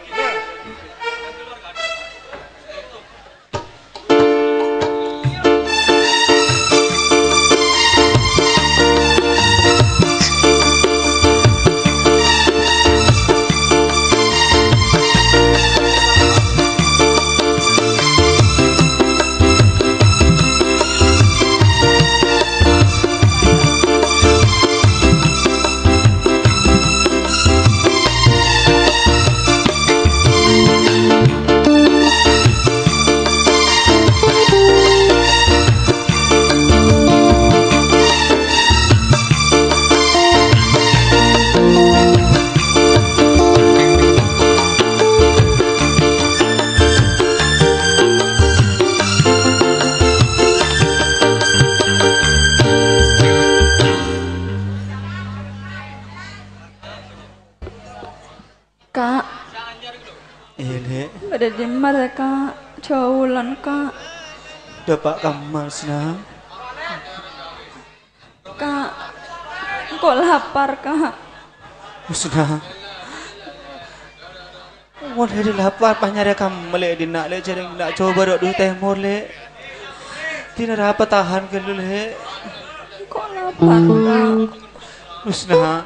Kak, Ini ada di mana kak? Jaulan kak. dapat kamar senang. Kak, kok lapar kak? Senang. Mau dari lapar panyara kamu melek di nak lek jadi nak coba dok dulu temur lek. Tidak apa tahan ke dulu lek. Kok lapar kak? Senang.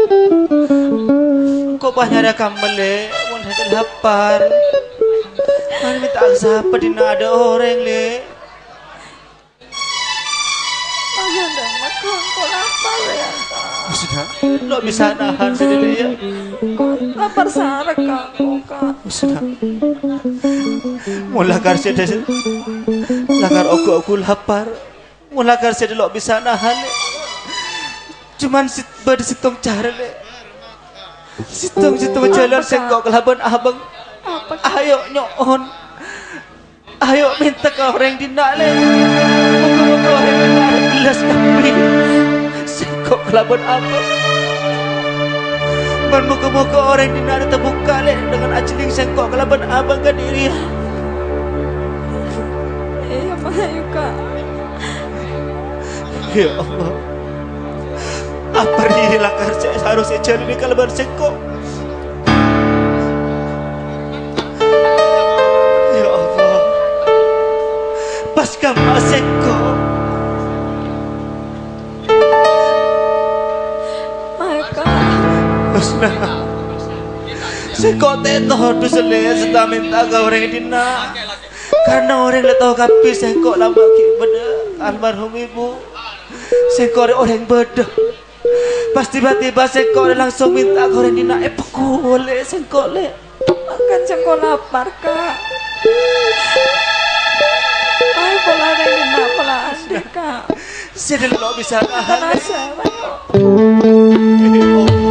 Kok panyara kamu melek? Mau dari lapar. Mana minta siapa di nak ada orang lek. Tahan dan makan, kok lapar ya kak? Senang. Lo bisa nahan sendiri ya. Kok lapar sarak kak? Kok kak? Senang. Mau lakar saya dah. Lakar aku aku lapar. Mau lakar saya lo bisa nahan lek. Cuman sit ber situng cara le. Situng situng jalan sengkok kelaban abang. Apa kak? Ayo nyoon. Ayo minta ke orang dina le. Moga-moga orang dina ada gelas kopi. Sengkok kelaban abang. Man moga-moga orang dina ada terbuka le dengan ajeling sengkok kelaban abang ke diri. Iya mayu kak. Ya Allah. Apa dia lakar saya seharusnya jalan di kalaban sengkok. Ya Allah. Pas kamu sengkok. Mayu kak. Husna. Sengkok teto tu selesai setelah minta ke orang dina. Karena orang le tahu kapi sengkok lama ki beda almarhum ibu. Sengkok orang beda. Pas tiba-tiba sengkok langsung minta ke orang dina. Eh pukul le sengkok le. Makan jengko lapar kak. Ayo pola rena pola ande kak. Saya lo bisa tahan. Tanah sewa.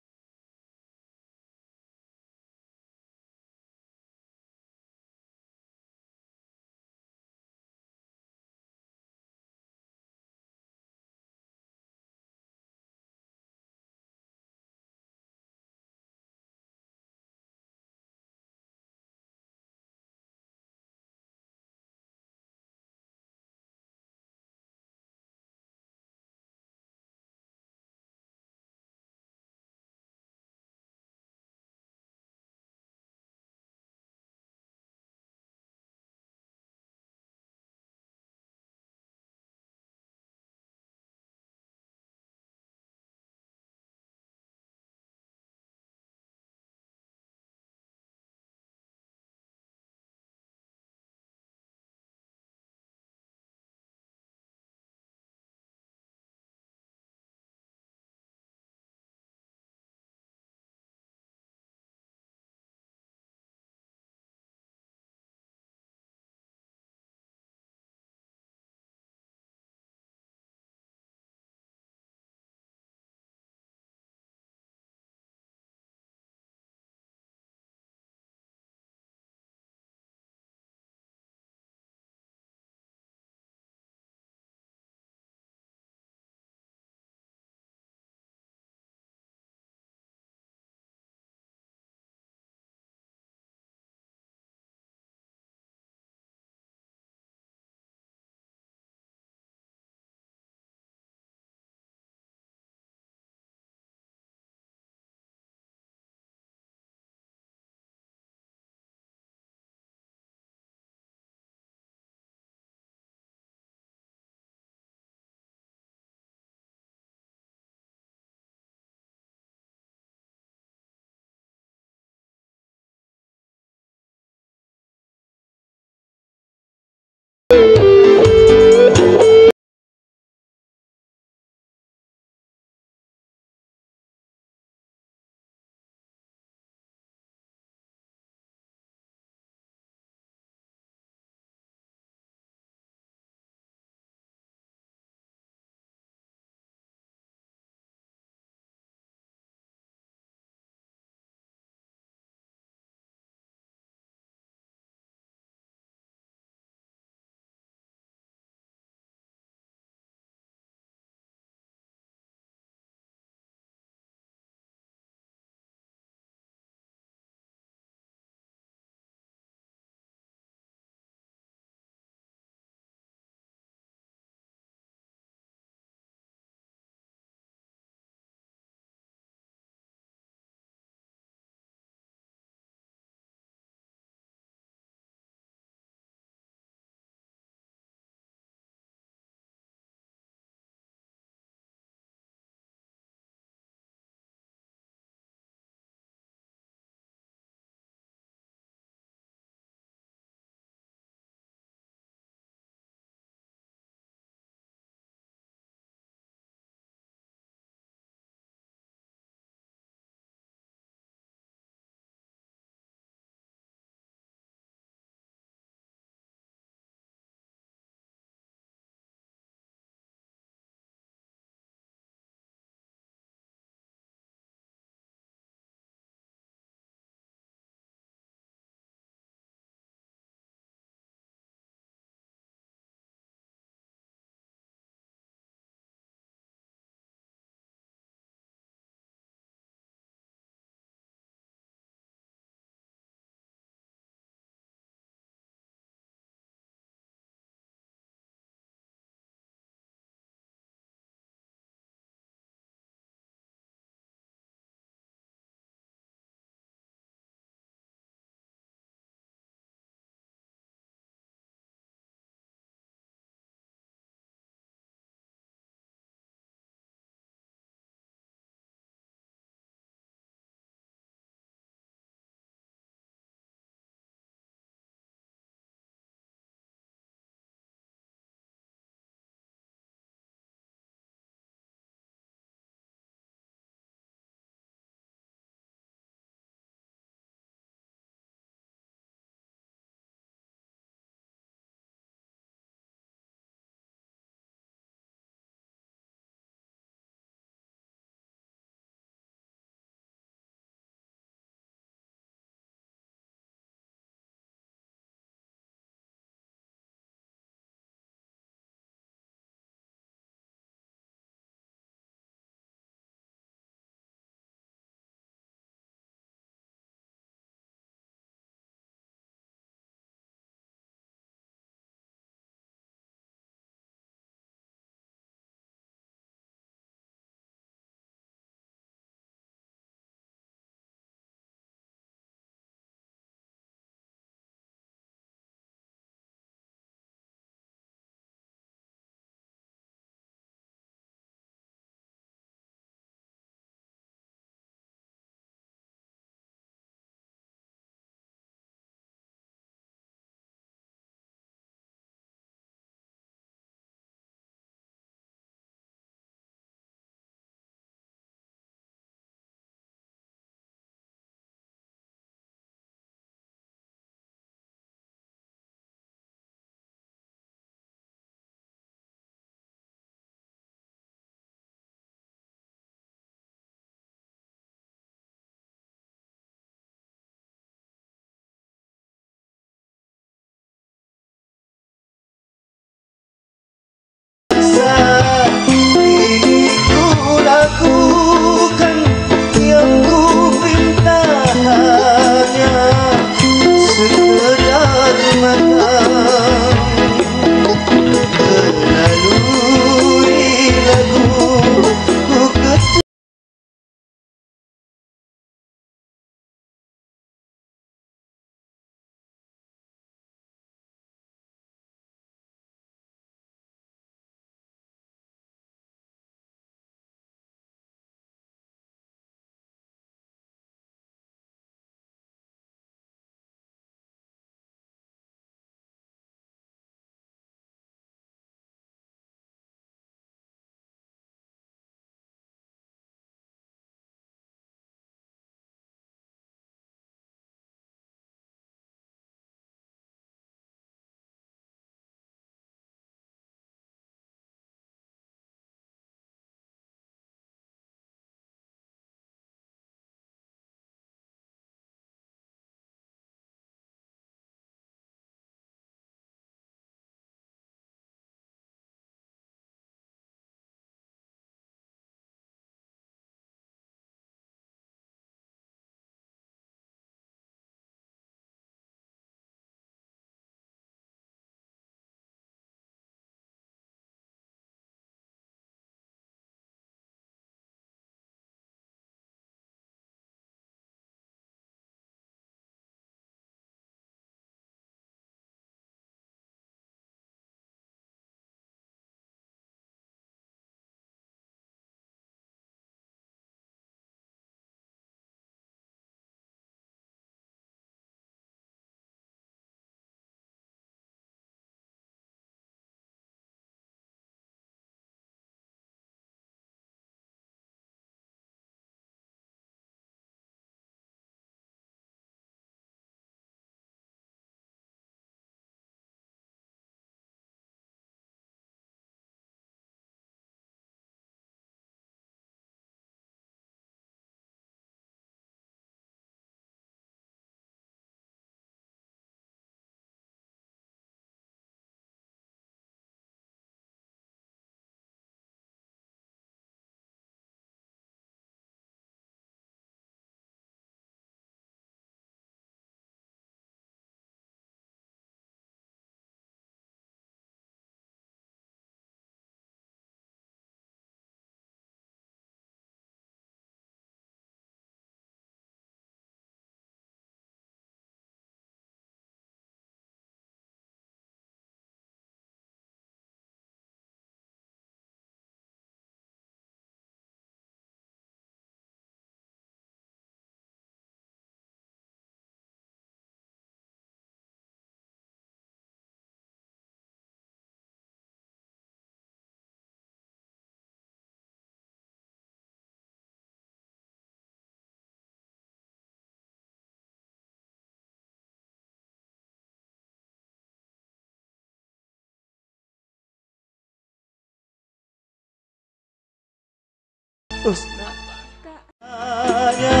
Rusna hanya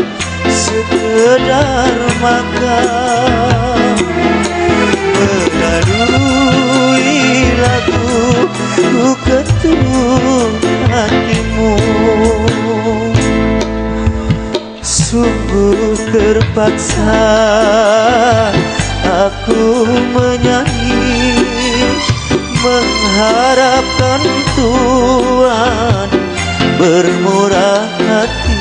sekedar makan melalui lagu ku ketuk hatimu. Sungguh terpaksa aku menyanyi mengharapkan Tuhan bermurah hati.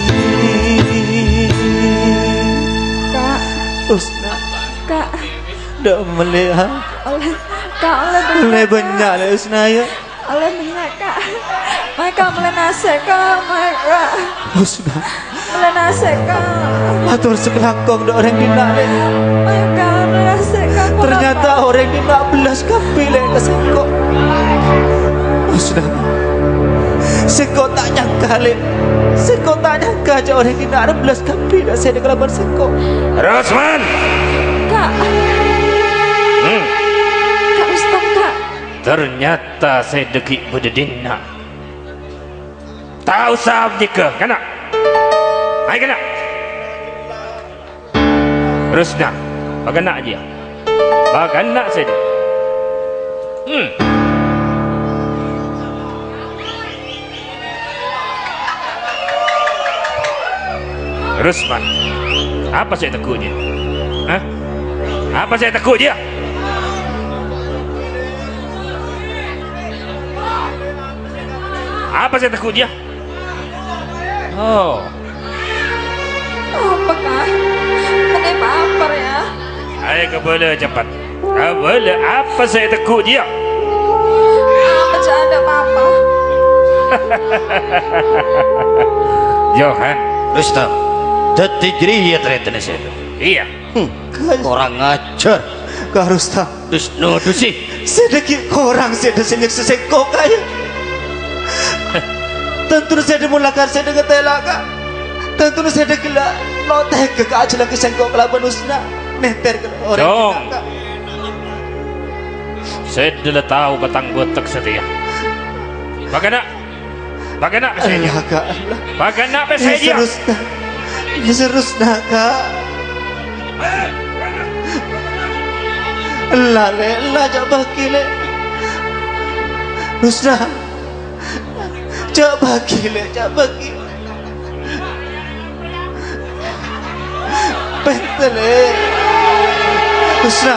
Kak, Rusna Kak, dah melihat oleh Kak oleh oleh banyak banyak lah Rusna ya. oleh banyak Kak. Mereka mulai nase Kak, mereka Rusna mulai nase Kak. atur sekelangkong dah orang dina le. Mereka mulai nase Kak. Ternyata orang dina belas kapi le kesengkok. Rusna Seko tak nyangka le. Seko tak nyangka aja orang dina ada belas kapi dah saya dengan laban seko. Rosman. Kak, Hmm. Kak Rustam Kak. Ternyata saya deki berdedina. Tak usah jika, kena. Hai kena. Rusna, bagaimana aja? Bagaimana saja? Hmm. Rusman, apa saya takutnya? Hah? Apa saya takut dia? Apa saya takut dia? Oh, Apa Kak? Mungkin baper ya. ayo ke bola cepat. Ke bola, apa saya takut dia? Macam ada apa-apa. Johan, Rustam, dadi jeriya ternyata saya. iya. Orang ngajar. Kak Rustam Terus no dusi. sedikit korang saya dah senyek seseko kaya. Tentu saya dimulakan saya dengan telak kak. Tentu saya dah gila notek ke kak aja lagi sengkok kelaban Rusna nenter ke orang Dong. kita, Kak. Saya dah tahu batang botak setia. Bagaimana? Bagaimana saya dia? Allah kak Allah. Bagaimana Ya saya dia? Rusna. Ya Rusna kak. Allah le, Allah jak bagi le. Rusna. Jak bagi le, jak bagi. Pentel le. Rusna.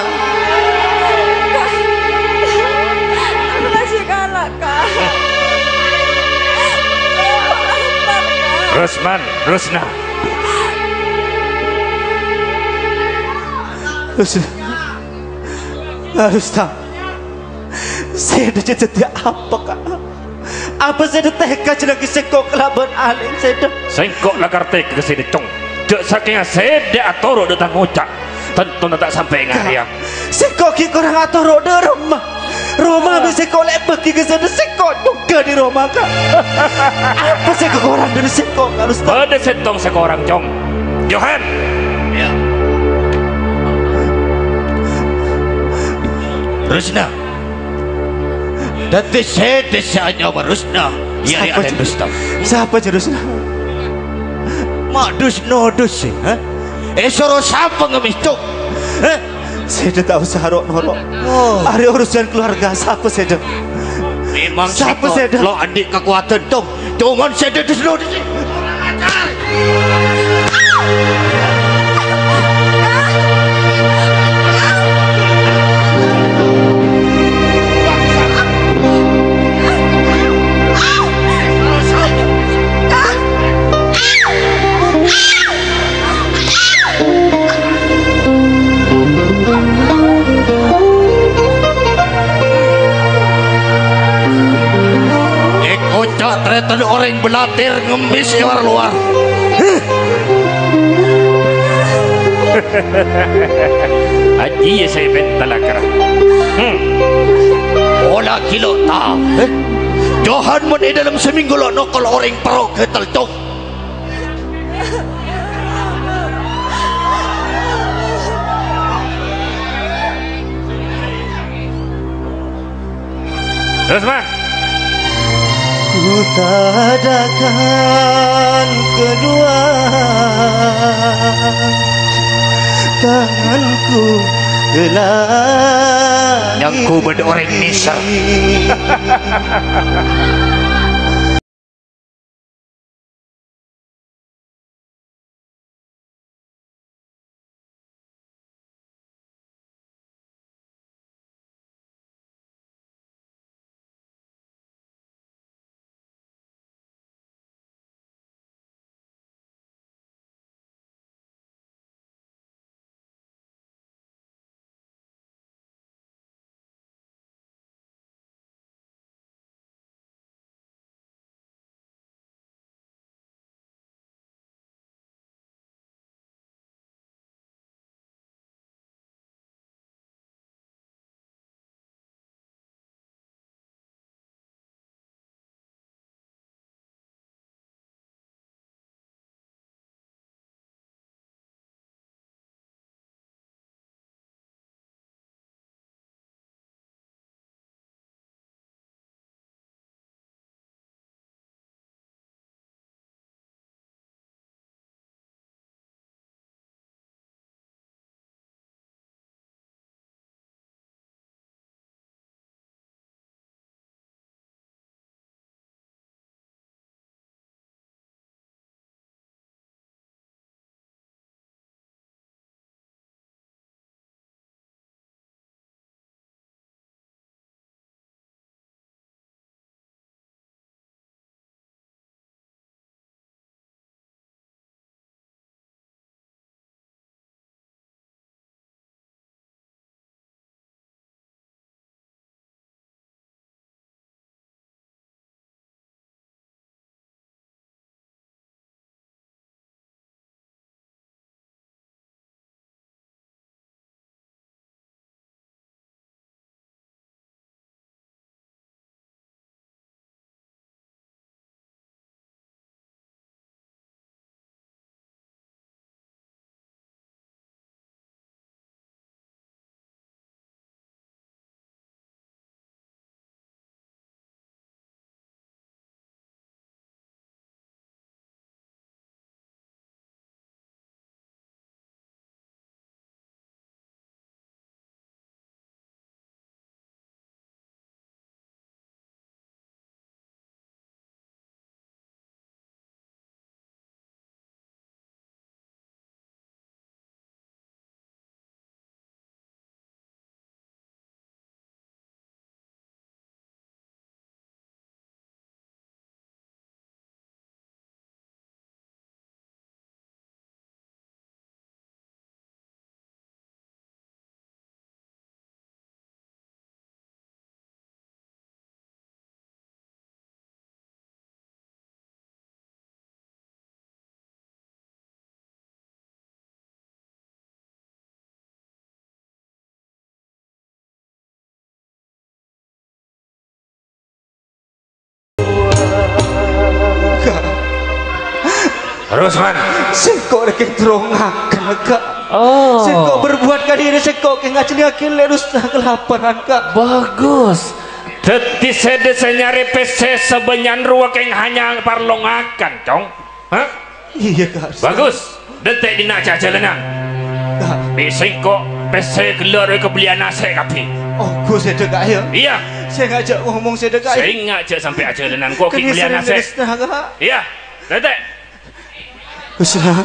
Aku kasih kalah Kak. Maafkan Kak. Rosman, Rusna. Rusna. Rusna. Saya dah jadi apa kak? Apa saya dah teka je lagi sekok kelaban alim saya dah. Sengkok lah karte ke sini cong. Jok saking saya dia atoro datang ngocak. Tentu tak sampai ngariam. Sekok ki korang atau roda rumah. Rumah habis sekok lek pergi ke sana sekok juga di rumah kak. Apa saya ke korang dari sekok kak Rusna? Pada setong sekorang cong. Johan. Ya. Rusna. Dadi saya desanya Rusna. Ya ya Siapa je- Rustam. Siapa je Rusna? Mak dus no dus sih, ha? Eh suruh siapa ngemis cok? Eh? Saya dah tak usah norok-norok. Oh. Ada urusan keluarga siapa saya dah. Memang Siapa siapa saya dah? lo adik kekuatan dong. Cuman saya dah dus no dus. Eh kocak ternyata ada orang belatir ngemis luar-luar. Haji ya saya bentalakara. Hmm. Olah kilo tak. Eh? Johan mun di dalam seminggu lo nokol orang perok ke telcok. Rosman. ku tadakan kedua tanganku gelap yang ku berdoreng nisa. Terus man, sengkok lagi terongakan kak. oh Sengkok berbuat kali ini sengkok ke ngajeli akhir lerus kelaparan kak. bagus. Teti sede senyari P C sebenyan ruwa keng hanya parlongakan cong. Hah? Iya kak. Bagus. Detek dina cacelena. Kak. Di sengkok P C keluar kebelian nasi kapi. Oh, gue sedekah ya. Iya. Saya ngajak ngomong sedekah. Saya ngajak sampai acelenan kok kebelian nasi. Iya. Detek. Husna,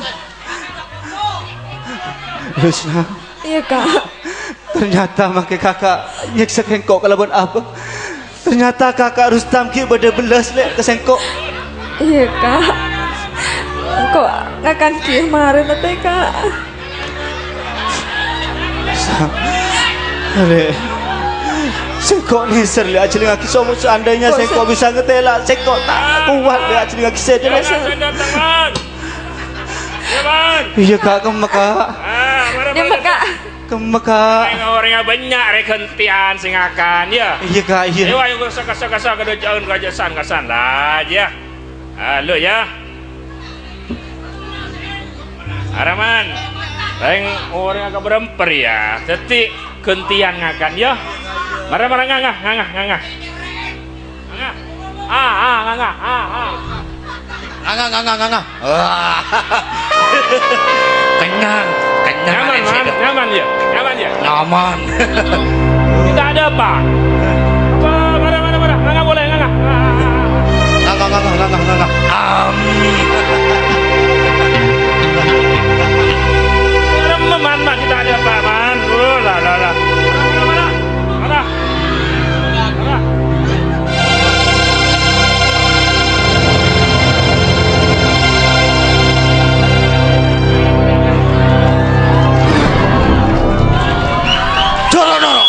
Husna, Iya kak. ternyata makai kakak nyeksa kengkok kalau buat apa? Ternyata kakak Rustam ki pada belas lek ke sengkok. Iya kak. Kok ngakan kia kemarin nanti kak. Ale, sengkok ni serli aja ngaki somo seandainya sengkok bisa ngetela sengkok tak kuat lek aja ngaki sedele. Iya kak, kemah kak. Dia kak. Kemah kak. Orangnya banyak rekentian sing akan ya. Iya kak, iya. Ewa yang kasa kasa kasa kada jaun kajasan kasan lah ya. Halo ya. Araman. Teng orang agak beremper ya. Detik kentian ngakan ya. Marah-marah ngangah ngangah ngangah. Ngangah. ah ah nganga ah ah nganga nganga nganga kenyang kenyang nyaman man, nyaman ya nyaman ya nyaman tidak ada apa apa mana mana mana nganga boleh nganga nganga nganga nganga nganga man man kita ada apa man oh lah lah lah mana mana mana mana Doro doro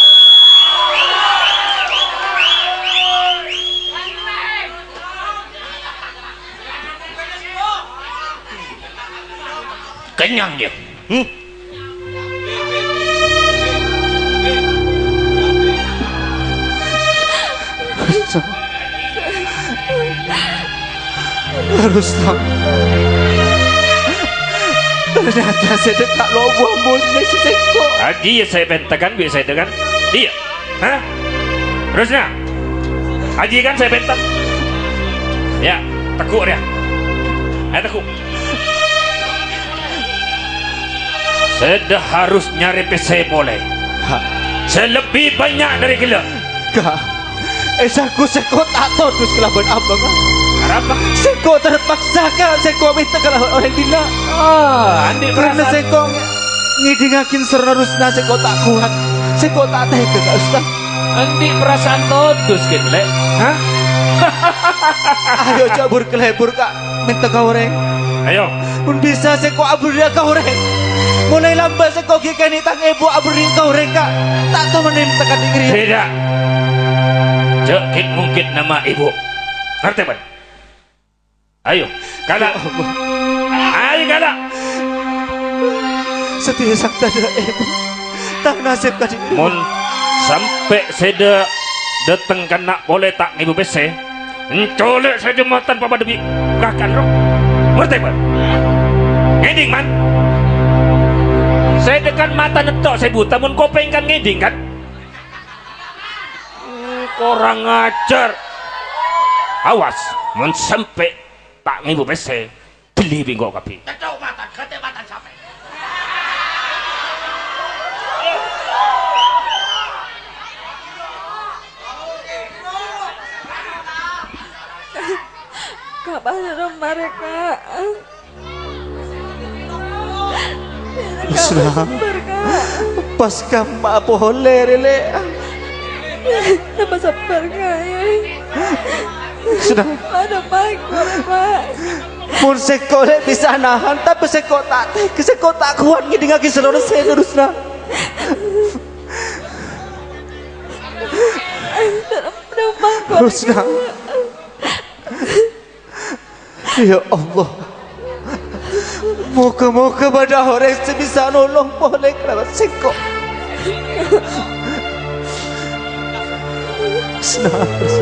kenyang dia hmm? Rustam ternyata saya tak lobo mulai seseko Haji ya saya bentakan biasa itu kan dia hah terusnya Haji kan saya bentak ya tekuk dia ayo tekuk saya harus nyari P C boleh saya lebih banyak dari gila kak esaku seko tak tahu terus kelaban abang apa seko terpaksa kak seko minta kelaban orang dina ah andi karena seko ngidingakin serna Rusna seko tak kuat seko tak tega kak Ustaz andi perasaan todus gitu lek hah ayo cabur kelebur kak minta kau reng ayo pun bisa seko abur dia kau reng mulai lambat seko gikani tang ibu abur dia kau reng kak tak tahu menin tekan diri tidak cekit mungkin nama ibu ngerti pan ayo kada ayo kada setia sang tada ibu tak nasib kadi mun sampai seda datang kena boleh tak ibu P C encolek saja mah tanpa pada bi kakan roh ngerti pan ngeding man saya dekan mata netok saya buta mun kopeng kan ngeding kan kurang ajar awas mun sampai tak ngibu P C beli binggo kapi cacau mata kete mata sampai Kapan mereka Rusna pas kamu apa holer le apa sabar kaya sudah ada baik bapak pun seko le bisa nahan tapi seko tak tega seko tak kuat ngidingaki seluruh saya Rusna Rusna ya Allah moga-moga pada orang yang bisa nolong boleh kelewat seko Rusna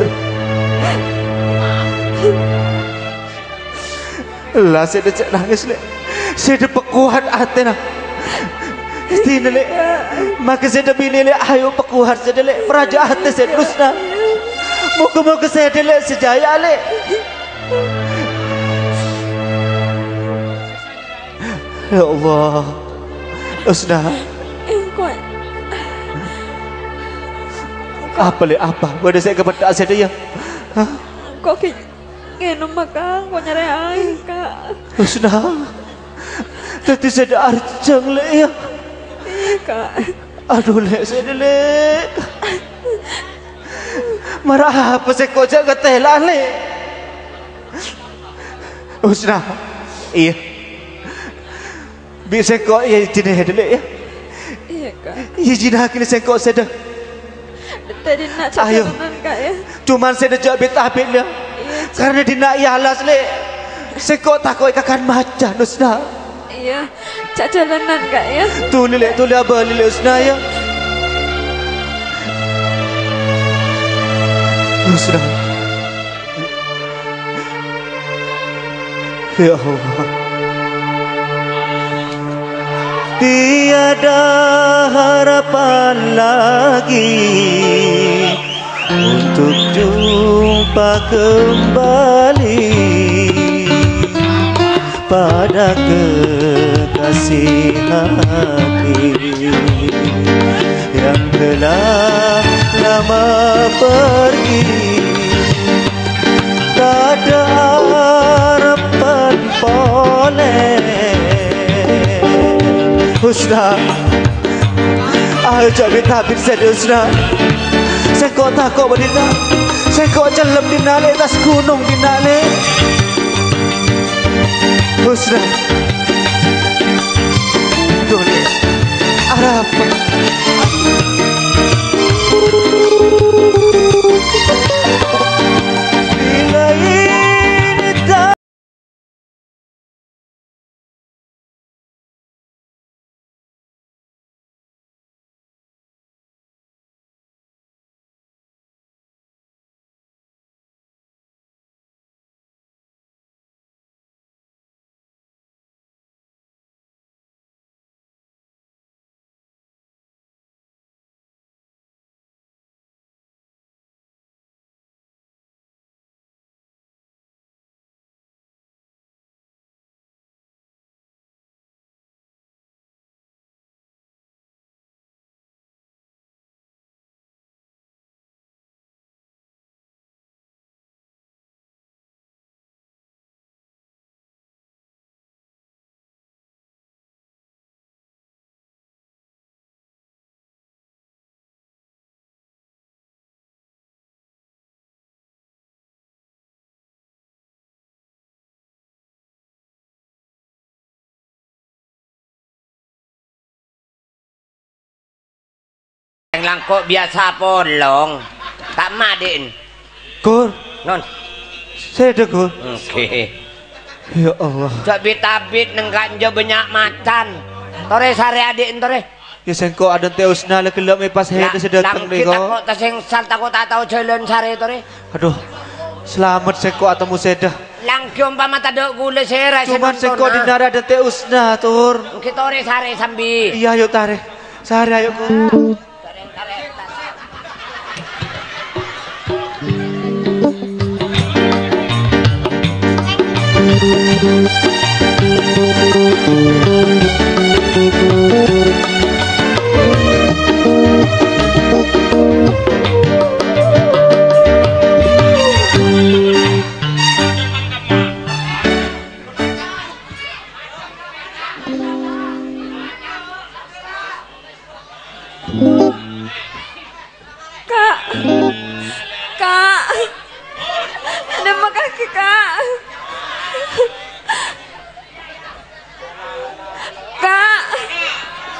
lah saya dah nangis le saya dah pekuat hati nak Tina le maka saya dah bini le ayo pekuat saya dah le peraja hati saya Rusna moga-moga saya dah le sejaya le ya Allah Rusna apa le apa boleh saya kepada saya dia kok nginum makan kok nyari air kak Rusna tadi saya dah arjang le ya iya kak aduh le saya dah le marah apa saya kok jaga telan le Rusna iya bisa kok ya jinah dulu ya iya kak iya jinah kini saya kok sedang tadi nak cakanan kak ya cuman saya dah jawab tabit le karena di nak ialas le saya kok takut ikan macan Rusna iya cakanan kak ya tulis le tulis apa le Rusna ya Rusna ya Allah tiada harapan lagi untuk untuk jumpa kembali pada kekasih hati yang telah lama pergi, tak ada harapan boleh. Husna, ayo cakap tabir saya Husna. Saya kok takut berdina, saya kok celem di nale atas gunung di nale. Husna, tulis harapan. Bila ini tak langkok biasa polong tak madin Kur, non saya ada Kur. oke Ya Allah. cok bitabit nengkan jo banyak macan tore sare adik tore Ya sengko ada teh Husna lah kelak me pas hede sedateng nih nih kok kok. tak sing sal takut tak tahu jalan sare tore Aduh, selamat sengko atau musedah. langki umpama tadok gule sera Cuman sengko di nara ada teh Husna tur. kita tore sare sambi Iya ayo tarik, sehari ayo Kur. Kak, kak, terima kasih kak. Kak,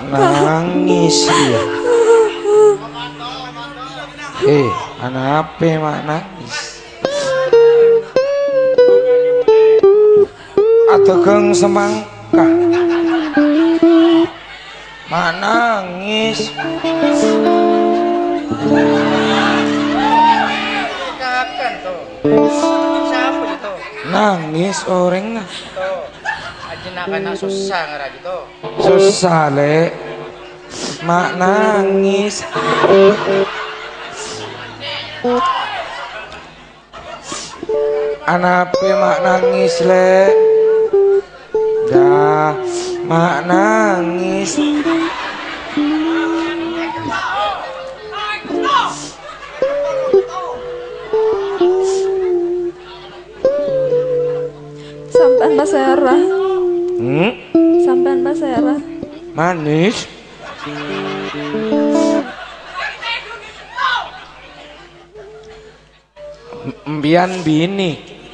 nangis ya. Eh, anak apa mak nangis? Atau geng semangka? Mak nangis. Kakan tuh. Siapa itu? Nangis orang. Tuh. Aja nak kena susah ngarah gitu. Susah le. Mak nangis. Anak pe mak nangis le. Dah mak nangis. Sampean Mbak Sarah. Hmm? Sampean Mbak Sarah. Manis. Mbian bini.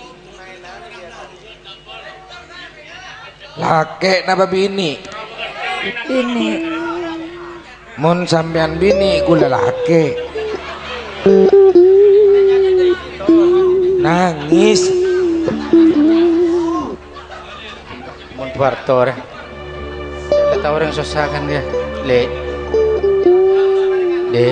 Lake napa bini? Bini. Mun sampean bini kula lake. Nangis. Mun Bartor. Kata orang susah kan dia. Le. Le.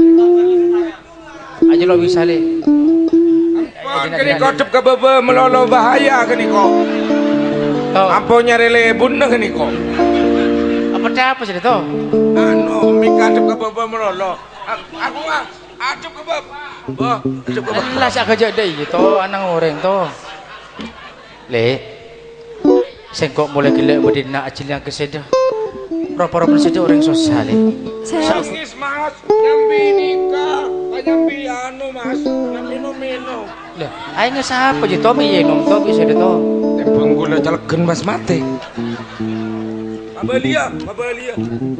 Aja lo bisa le. Kini kau cep ke bebe melolo bahaya kini kau. Apa nyari lebun dah kini kau. Apa apa sih itu? Anu, mika cep ke bebe melolo. Aku ah, cep ke bebe. Oh, cep ke bebe. Lah sak aja deh gitu, anak orang tuh. Le. Sengkok mulai gila berdina acil yang kesedah. Ropa-ropa saja orang sosial le. Nangis mas, nyambi nikah, nyambi anu mas, nyambi no minum. Lah, ayo nggak siapa aja Tommy yang nom tuh bisa deh tuh. Tembang gula calegen mas mati. Mabalia, mabalia.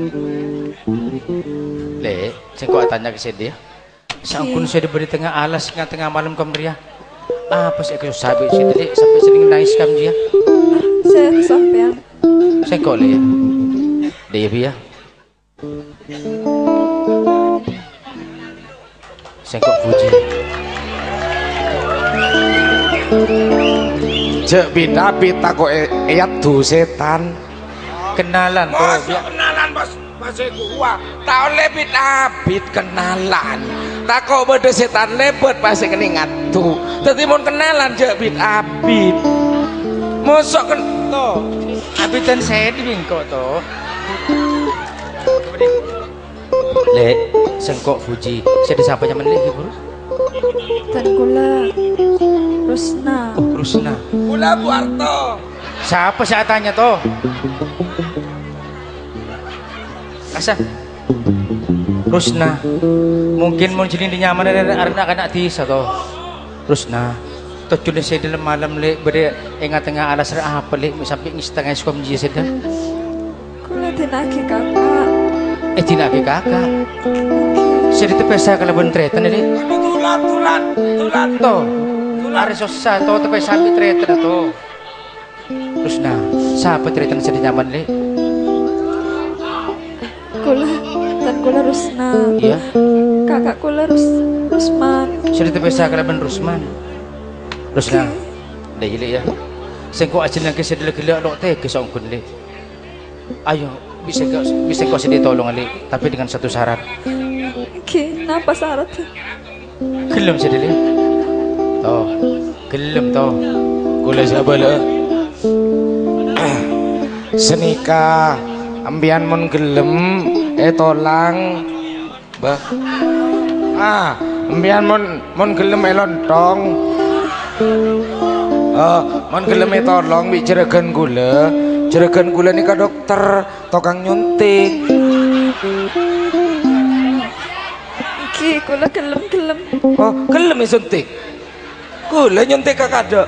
Le, sengkok tanya ke dia. Sampun saya diberi tengah alas tengah malam kemudian. Apa sih aku sabi sih tadi sampai sering nangis kamu dia. Saya sampean. Sengkok le ya. Dia biar. Sengkok puji. Cek bida pita kok eyat tu setan. Kenalan tuh. Mas kenalan mas mas gua. Tahu lebih abit kenalan. Tak kok beda setan lebet pasti keningat tu. Tadi mau kenalan cek bid abit. Mosok kan tuh. Abitan saya di bingkok tuh. Le, sengkok Fuji. Saya disapa nyaman le, bro. Dan kula Rusna. Oh, Rusna. Kula Bu Arto. Siapa saya tanya tuh? Asa? Rusna. Mungkin mau jadi nyaman ada anak-anak tisa tuh. Rusna. Tujuan saya dalam malam le, berde ingat tengah alas apa le, sampai setengah sekom dia sedang. Kula tinaki kakak. Eh tinaki kakak. Saya ditepesa kalau bentretan le. Tulan tulan tulan Tuh. Hari susah tuh tapi sampai tretan tuh. Rusna, siapa tretan sedang nyaman le? Kula dan kula Rusna. Iya. Kakak kula Rus Rusman. Saya ditepesa kalau ben Rusman. Rusna, dah ile ya. Sengkok aja nang kesed gila lok teh ke songkun le. Ayo, bisa kau bisa kau sedih tolong le, tapi dengan satu syarat. Oke, napa syaratnya? Gelem sedih le. Toh, gelem toh. Kula siapa le? Senika ambian mun gelem eh tolang. Bah. Ah, ambian mun mun gelem eh lontong. Oh, mon gelem tolong bi jeregen gula. Jeregen gula nika dokter tukang nyuntik. Iki kula gelem-gelem. Oh, gelem suntik. Gula nyuntik kakak.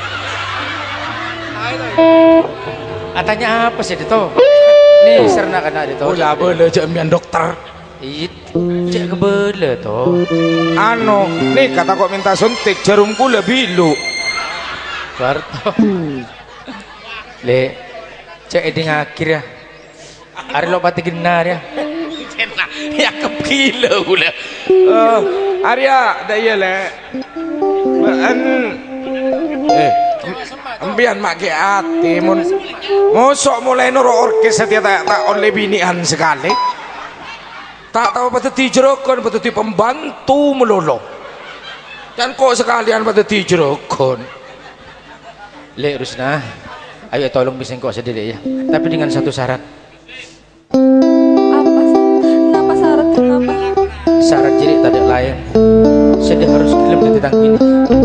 Atanya apa sih itu? Nih serna kena itu. Kula boleh jamian dokter. It, cek kebele toh. Ano, nih kata kok minta suntik jarum gula bilu. Barto. Le, cek di akhir ya. Ari lo pati genar ya. Cena ya kepila pula. Oh, Arya, dah iya le. An eh ambian mak ke ati mun mosok mulai nuro orkes setiap tak tak oleh binian sekali. Tak tahu pada tijerokon pada ti pembantu melolo. Dan kok sekalian pada tijerokon. Le Rusna, ayo tolong bising kok sedih ya. Tapi dengan satu syarat. Apa? Kenapa syarat kenapa? Syarat jadi tak ada lain. Saya harus kirim di tentang ini.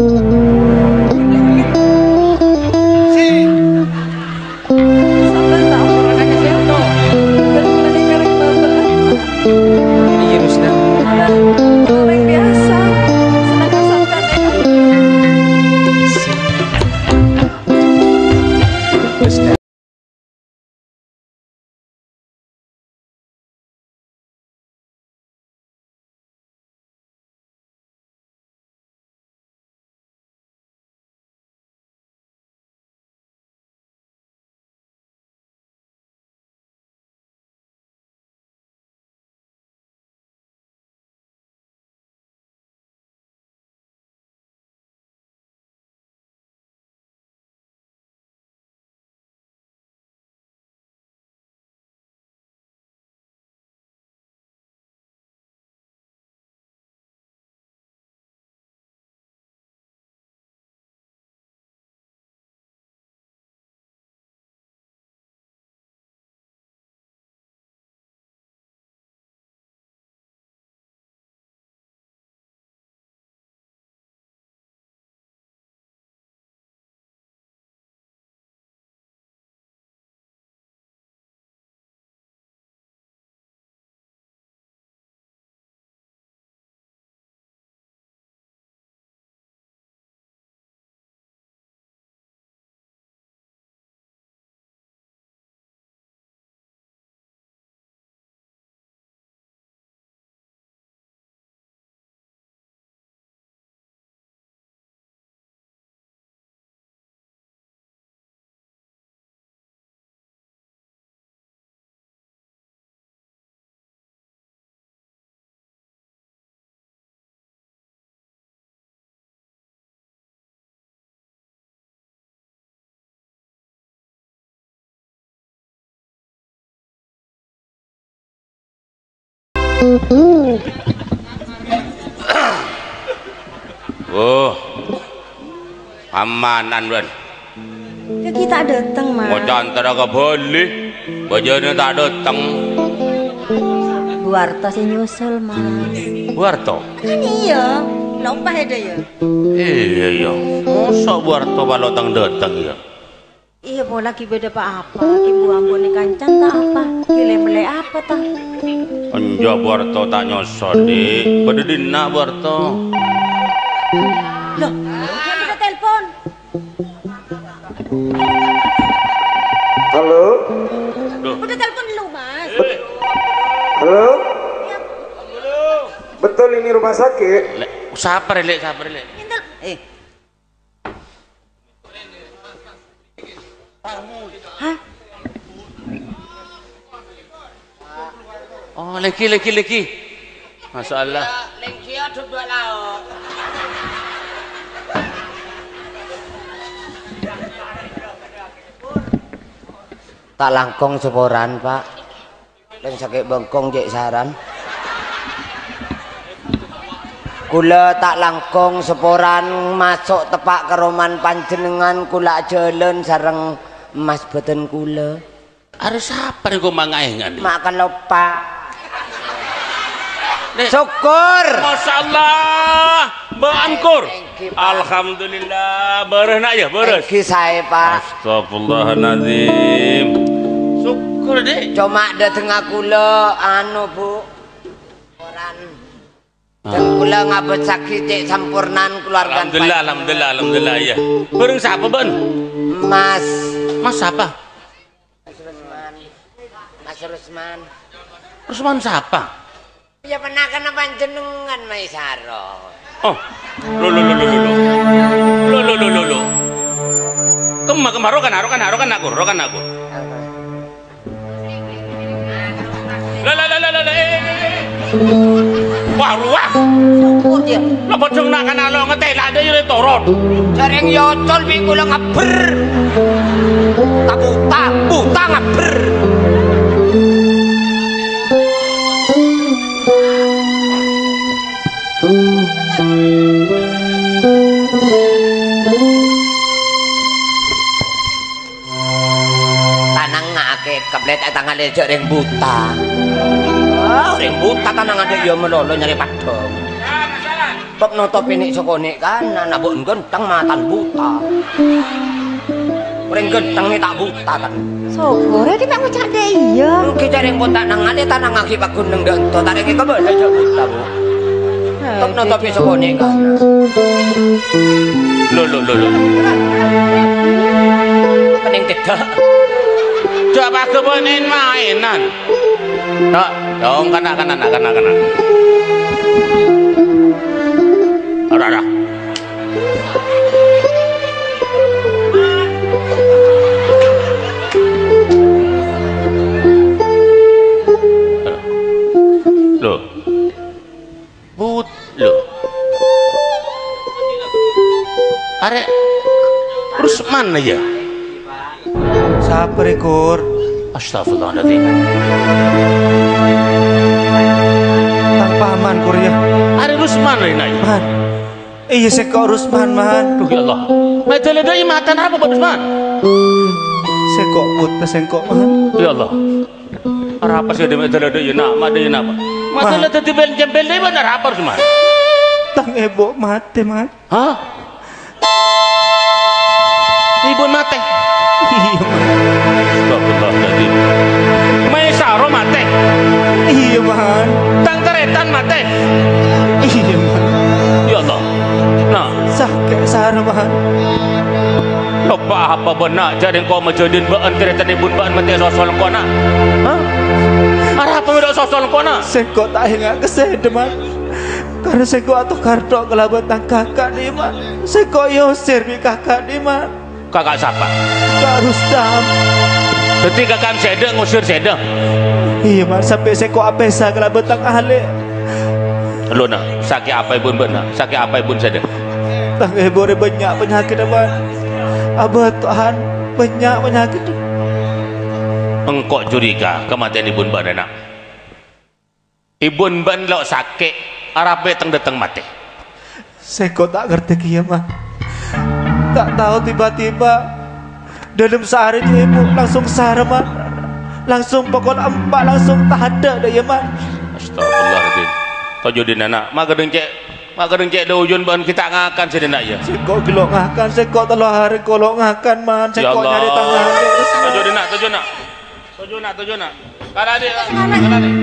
Sampai tak orang aja saya tuh. Dan menikah bapak. Iya Rusna. Orang biasa. Senang asalkan ya. Rusna. Oh, amanan Ren. Ya kita datang mas. Mau cantar ke Bali, bajanya tak datang. Bu Warto sih nyusul mas. Warto? Kan iya, lupa ada ya. Iya iya, masa Warto kalau tang datang ya? Iya mau lagi beda apa apa, ibu ambone kancan tak apa, gile-mele apa tak? Anja Warto tak nyosor di, bededina Warto. Loh, yang kita telepon. Halo. Udah telepon dulu mas. Halo. Betul ini rumah sakit. Le, sabar lek, sabar lek. Eh. Hah? Oh, leki leki leki. Masalah. Leki ada dua lauk. Tak langkong seporan, Pak. Dan sakit bengkong jek saran. Kula tak langkong seporan masuk tepak keroman panjenengan kula jalan sareng Mas boten kula. Are sapa niku mangaengan? Makan lupa. Syukur. Masyaallah. Mbak Angkur. Alhamdulillah. Beres nak ya, beres. Iki sae, Pak. Astagfirullahaladzim. Syukur, Dik. Cuma ada tengah kula anu, Bu. Orang dan kula ngabot sakit cek sampurnan keluarga. Alhamdulillah, alhamdulillah, alhamdulillah ya. Bareng siapa, Ben? Mas. Mas siapa? Mas Rusman. Mas Rusman. Rusman siapa? Ya pernah kena panjenengan Maisaro. Oh, lo lo lo lo lo lo lo lo lo lo. Kemar kemar rokan rokan rokan aku rokan aku. Lah lah lah lah lah. Wah ruah. Syukur dia. Lah bocong nak kan alo ngetelak dia yo turun. Jareng yocol bi kula ngeber. Kabuta, buta ngeber. Tanang ngake keblet tangan lejek ring buta. Ah, ring buta tanang ade yo melolo nyari padang. Top notop ini sokonik kan, anak buk genteng matan buta. Ring genteng ni tak buta kan. Sokore kita mau cari iya. Kita ring buta nang ade tanang ngaki bakun nang dento, tarik ke kebel lejek buta bu. Top notop ini sokonik kan. Lo lo lo lo. Pening tidak. Coba kebenin mainan. Tak, dong kana kana kana kana. Ora ora. Lo. But lo. Arek Rusman aja. Sabar Kur. Astagfirullahaladzim. Tang paman Kur ya. Ada Rusman lain aja. Man. Iya seko Rusman man. Duh ya Allah. Medale matan apa Pak Rusman? Seko buta seko man. Ya Allah. Ara apa sih demi medale ya nak, made ya nak. Medale tadi bel jembel ni benar apa Rusman? Tang ebo mate man. Hah? Ibu mate. Iya man. Astagfirullahaladzim. Mai saro mate. Iya man. Tang teretan mate. Iya man. Ya Allah. Nah, Sakit sar man. lupa apa benak jadi kau menjadiin baan teretan ibu baan mate sosol kau nak. Hah? Ara apa beda sosol kau nak? Seko tak ingat kesede man. Karena seko atau kartok kelabat tang kakak ni man. Seko yosir mi kakak ni man. Kakak siapa? Kak Rustam. Ketika kakak sedang ngusir sedang. Iya man sampai seko apesa kelabat tang ahli. Lu nak sakit apa ibu benar? Sakit apa ibu sedang? Tang ibu ni banyak penyakit man. Abah Tuhan banyak penyakit. Engkau curiga kematian ibu mbak anak. Ibu mbak lo sakit, arabe teng datang mati. Seko tak ngerti kia mah. Tak tahu tiba-tiba dalam sehari dia ibu langsung sarman, langsung pokok empat langsung tak ada dah ya man. Astagfirullahaladzim. Tujuh di anak, maka dengcek, maka dengcek dojun ban kita ngakan sedena ya. Seko gelok ngakan, seko telur hari kolok ngakan man, Ya seko nyari tangan. Allah. Tujuh di nak, tujuh nak, tujuh nak, tujuh nak. Kada dia, kada dia.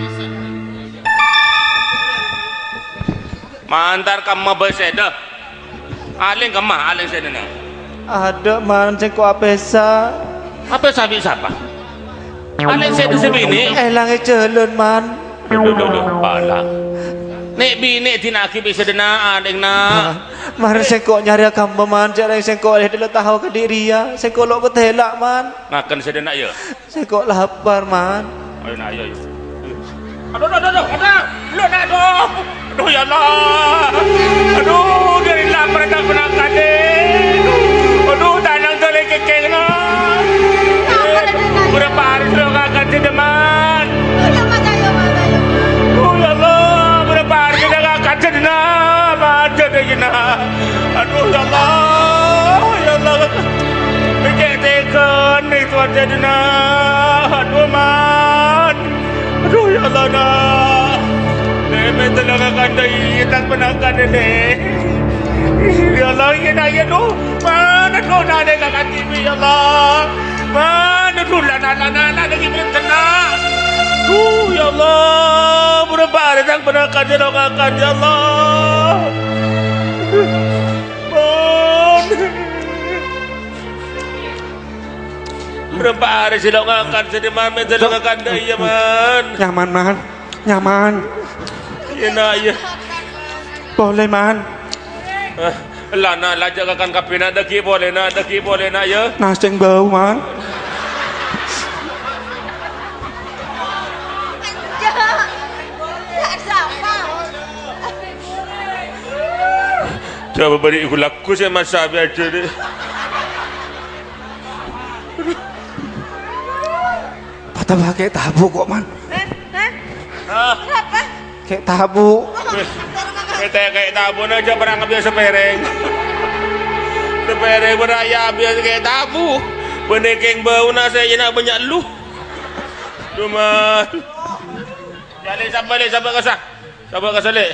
Mantar kamu berseda. Aling kemah, aling sedena. Ada man, seko apesa. Apa sabi siapa? Aling seda sebini. Elang jalan man. Duh, duh, duh, pala. Nek bini tinaki bisa denaan deng nak. Mari seko nyari kamu man, jarang seko oleh dia tahu ke diri ya. Seko lo betelak man. Ngakan sedena ya. Seko lapar man. Ayo nak, ayo, ayo. Aduh, aduh, aduh, aduh, lu nak aduh. Aduh ya Allah. Aduh, dari lapar tak pernah kade. Aduh, tanang tu lagi kekeng nak. Berapa hari sudah ngakan sedeman. Aduh ya Allah, ya Allah, becek tekan ni tuan jadina, aduh man, aduh ya Allah nak, lepas telah kandai tak pernah kandai ni, ya Allah ini nak ya tu, mana tu nak ada kat T V ya Allah, mana tu lah nak nak nak lagi belum tenang, aduh ya Allah, berapa hari tak pernah kandai doakan ya Allah. Berapa hari sih lo ngakan sedih man, sedih ngakan dah ya man. Nyaman man, nyaman. Ya nak ya. Boleh man. Lah nak lajak ngakan kapi nak daki boleh nak, daki boleh nak ya. Naseng bau man. Coba beri aku laku saya masa aja deh. Patah pakai tabu kok man. Hah? Kayak tabu. Kita kayak tabu aja pernah ngambil sepereng. Sepereng beraya biasa kayak tabu. Benekeng bau nasi nak banyak lu. Cuma. Jadi sabar le sabar kasah. Sabar kasah le.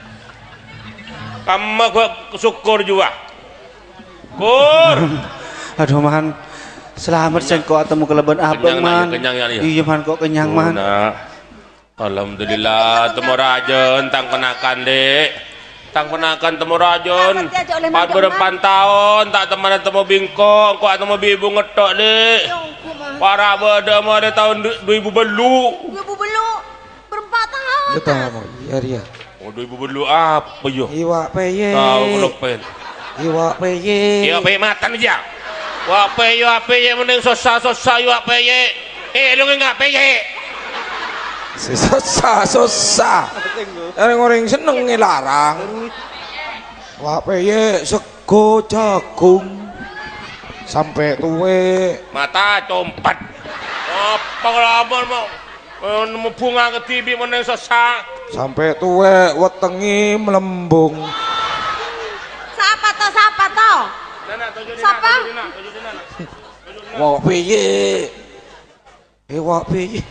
Kamu kok syukur juga. Kur. Aduh man. Selamat sen kok temu keleban abang man. Kenyang ya. Iya man kok kenyang man. Alhamdulillah temu rajon tang kenakan dek. Tang penakan temu rajon. Empat berempat tahun tak teman temu bingkong, kok temu bibu ngetok dek. Para beda mah ada tahun dua ribu belu. Dua ribu belu berempat tahun. Betul mau. Iya dia. Oh dua ribu belu apa yo? Iwak peye. Tahu kalau pen. Iwak peye. Iwak peye matan aja. Wak peye iwak peye mending susah-susah iwak peye. Eh lu enggak peye. Susah susah. Orang-orang seneng ngelarang. Wak peye sego jagung sampai tuwe. Mata compat. Apa lama mau nemu bunga ke T V mending susah. Sampai tuwe wetengi melembung. Siapa toh? Siapa toh? Siapa? Wak peye. Eh wak peye.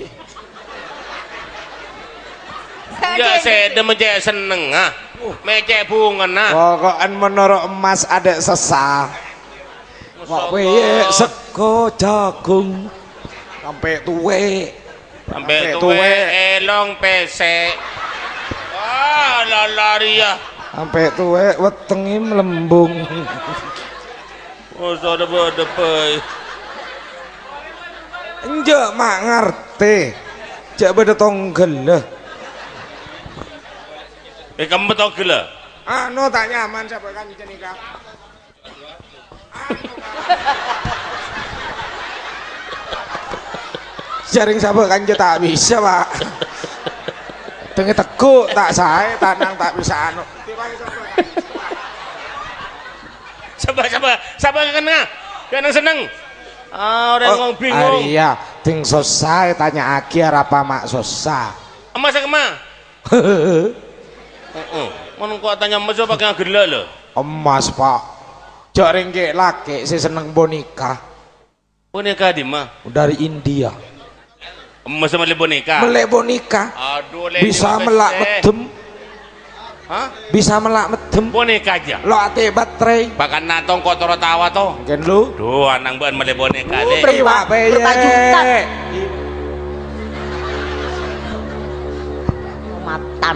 Ya saya demen cek seneng ah. Mecek bunga nah. Pokokan menurut emas ada sesah. Wak peye sego jagung sampai tuwe. Sampai tuwe elong pesek. Wah lalaria. Sampai tuwe wetengi melembung. Oh sudah berdepai. Enjak mak ngerti. Jak beda tonggel lah. Eh kamu tahu gila? Anu tak nyaman siapa kan nikah. Jaring siapa kan tak bisa pak. Dengar teguk tak saya tanang tak bisa anu. Sabar sabar sabar kena kena seneng. Ah orang ngomong bingung. Iya, ting susah tanya aki apa mak susah. Emas kemana? Heeh. Mun kok tanya emas pakai gila lho. Emas pak. Jok ringkik laki si seneng boneka. Boneka di mana? Dari India. Emas sama boneka. Melek boneka. Aduh, bisa melak medem. Hah? Bisa melak medem. Boneka aja. Lo ate baterai. Bahkan natong kotor tawa toh. Mungkin lu. Duh, anang ban melek boneka le. Berapa berapa juta? Matan.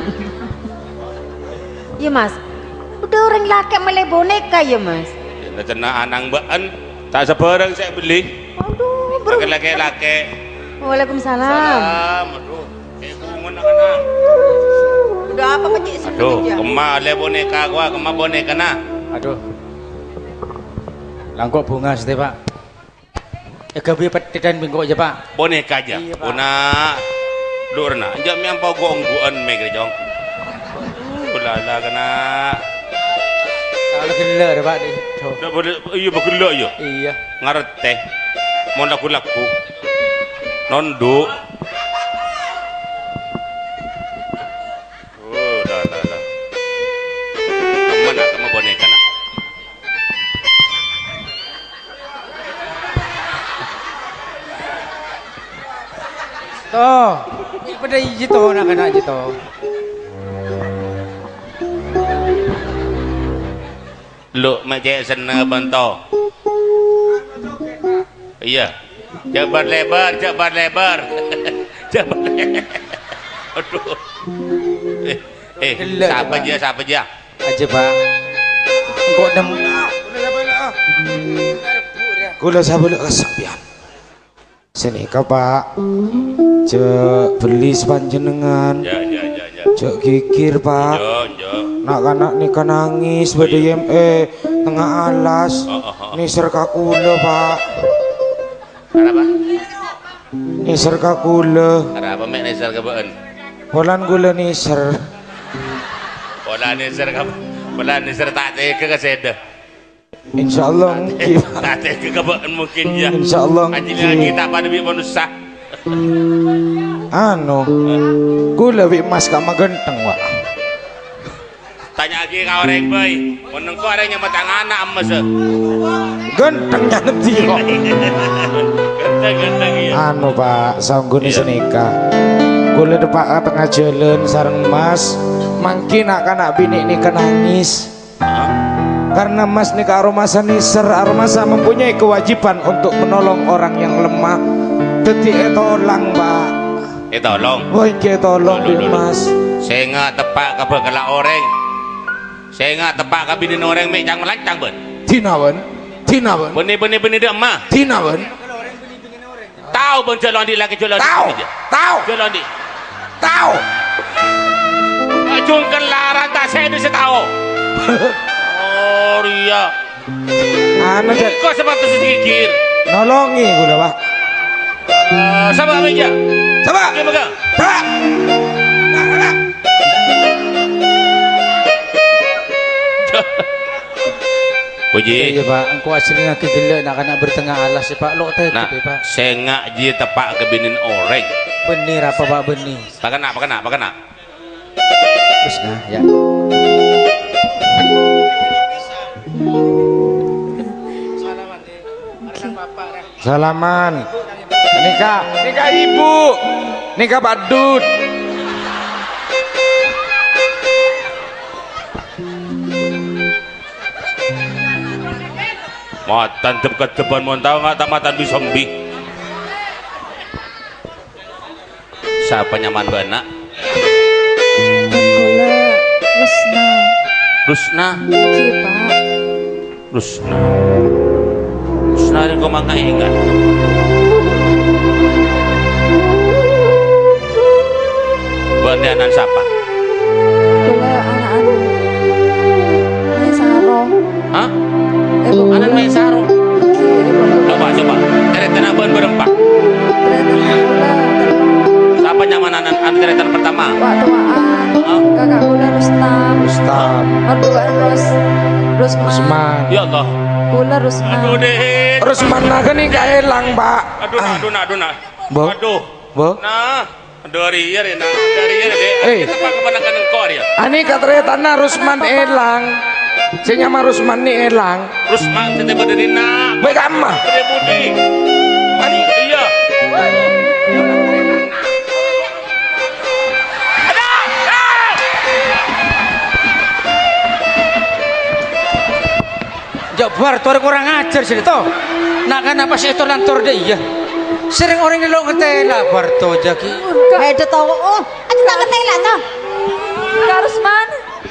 Iya mas. Udah orang laki melek boneka ya mas. Nah, cina anang ban tak sebarang saya beli. Aduh, bro. Laki-laki. Waalaikumsalam. Salam. Aduh, kayak kuman anak. Udah apa kecil sih? Aduh, kemah le boneka gua, kemah boneka na. Aduh. Langkok bunga sih pak. Eh gawe petitan bingko aja pak. Boneka aja. Iya, Pak. Una lurna. Jam yang pau gongguan meg jong. Ulala kana. Kalau gila deh pak deh. Dah boleh iya bagelo yo. Iya. Ngarete. Mau laku-laku. Nonduk. Oh, dah dah dah. Mana kamu boneka na? Toh. Pada jito nak kena jito. Lu macam sana bantu. Iya. Jabat lebar, jabat lebar. Jabat lebar. Aduh. Eh, eh Gila, siapa Pak. dia, siapa dia? Aja pak. Kok dem. Kula sabuluk kesepian. Sini kau pak. Cek beli sepanjenengan. Ya, ya, ya, ya. Cek kikir pak. Jo, jo. Nak anak nikah nangis pada yem eh tengah alas. Oh, oh, oh. Niser kakula pak. Kenapa? Niser kakula. Kenapa mek neser ke beun? Polan gula niser. Pola neser ke Belan serta teke ke seda. Insyaallah mungkin. Tak teke ke mungkin ya. Insyaallah. Anjing lagi tak pada bi manusia. Anu. Kula wi mas ka magenteng wa. Tanya lagi ka orang boy. Meneng ko orang yang matang anak emas. Gentengnya nanti kok. Genteng-genteng ya. Anu Pak, sanggune senika. Kula depak tengah jalan sareng Mas, mangki nak kanak bini ini nangis. Karena Mas nih aromasa niser, aromasa mempunyai kewajiban untuk menolong orang yang lemah. Dadi etolong Pak. Etolong. Woi ki tolong Bi Mas. Saya nggak tepak ke bergelak orang. Saya nggak tepak ke bini orang mek jang melancang ben. Tinawen, tinawen. Benih-benih benih dia mah. Tinawen. Tahu ben jalan di lagi jalan di. Tahu. Tahu. Jalan di. Tahu. Jungkan larang tak saya bisa tahu. Oh iya. Anu jadi. Kok sepatu sedikit. Nolongi gula Pak. Uh, Sabar meja. Sabar. Oke pegang. Sabar. Nah, nah. Puji. Iya Pak, engkau aslinya kejelek nak kena bertengah alas ya Pak. Lo teh Nah, Pak. sengak je tepak ke binin orang. Benih apa Pak benih? Pak kena, pak kena, pak kena. Terus nah ya. Salaman. Nika, nika ibu. Nika Pak Dud. Matan dekat depan mau tahu nggak tamatan bisa mbi. Siapa nyaman bana? Kula Rusna. Rusna. Ki Pak. Rusna. Rusna ini kau mangga ingat. Bandianan siapa? Kula anak-anak Mesaro. Hah? Ibu Anak Mesaro. Ki ibu. Coba coba. Teretan abang berempat. Ternyata kula Siapa nyaman anak anak teretan pertama? Pak tuaan. Hah? Kakak kula Rustam. Rustam. Mertua Rus Rusman. Rusman. Ya Allah. Kula Rusman. Aduh deh. Rusman naga nih gak elang Pak. Aduh, nah, aduh, nah, aduh, nah. Bo. Aduh. Bo. Nah, dari ya, nah, dari ya, deh. Eh. Kita pakai pandangan engkau ya. Ani katanya Rusman elang. Saya nyama Rusman nih elang. Terus mang kita berdiri nak. Baik amma. Berdiri budi. Ani iya. Ada. Jabar tuh kurang ajar sih itu. Nak kan apa sih itu lantur deh iya. Sering orang ini lo ngetela Barto jaki. Kayak ada tahu. Oh, aku tak ketela tuh. Kak Rusman.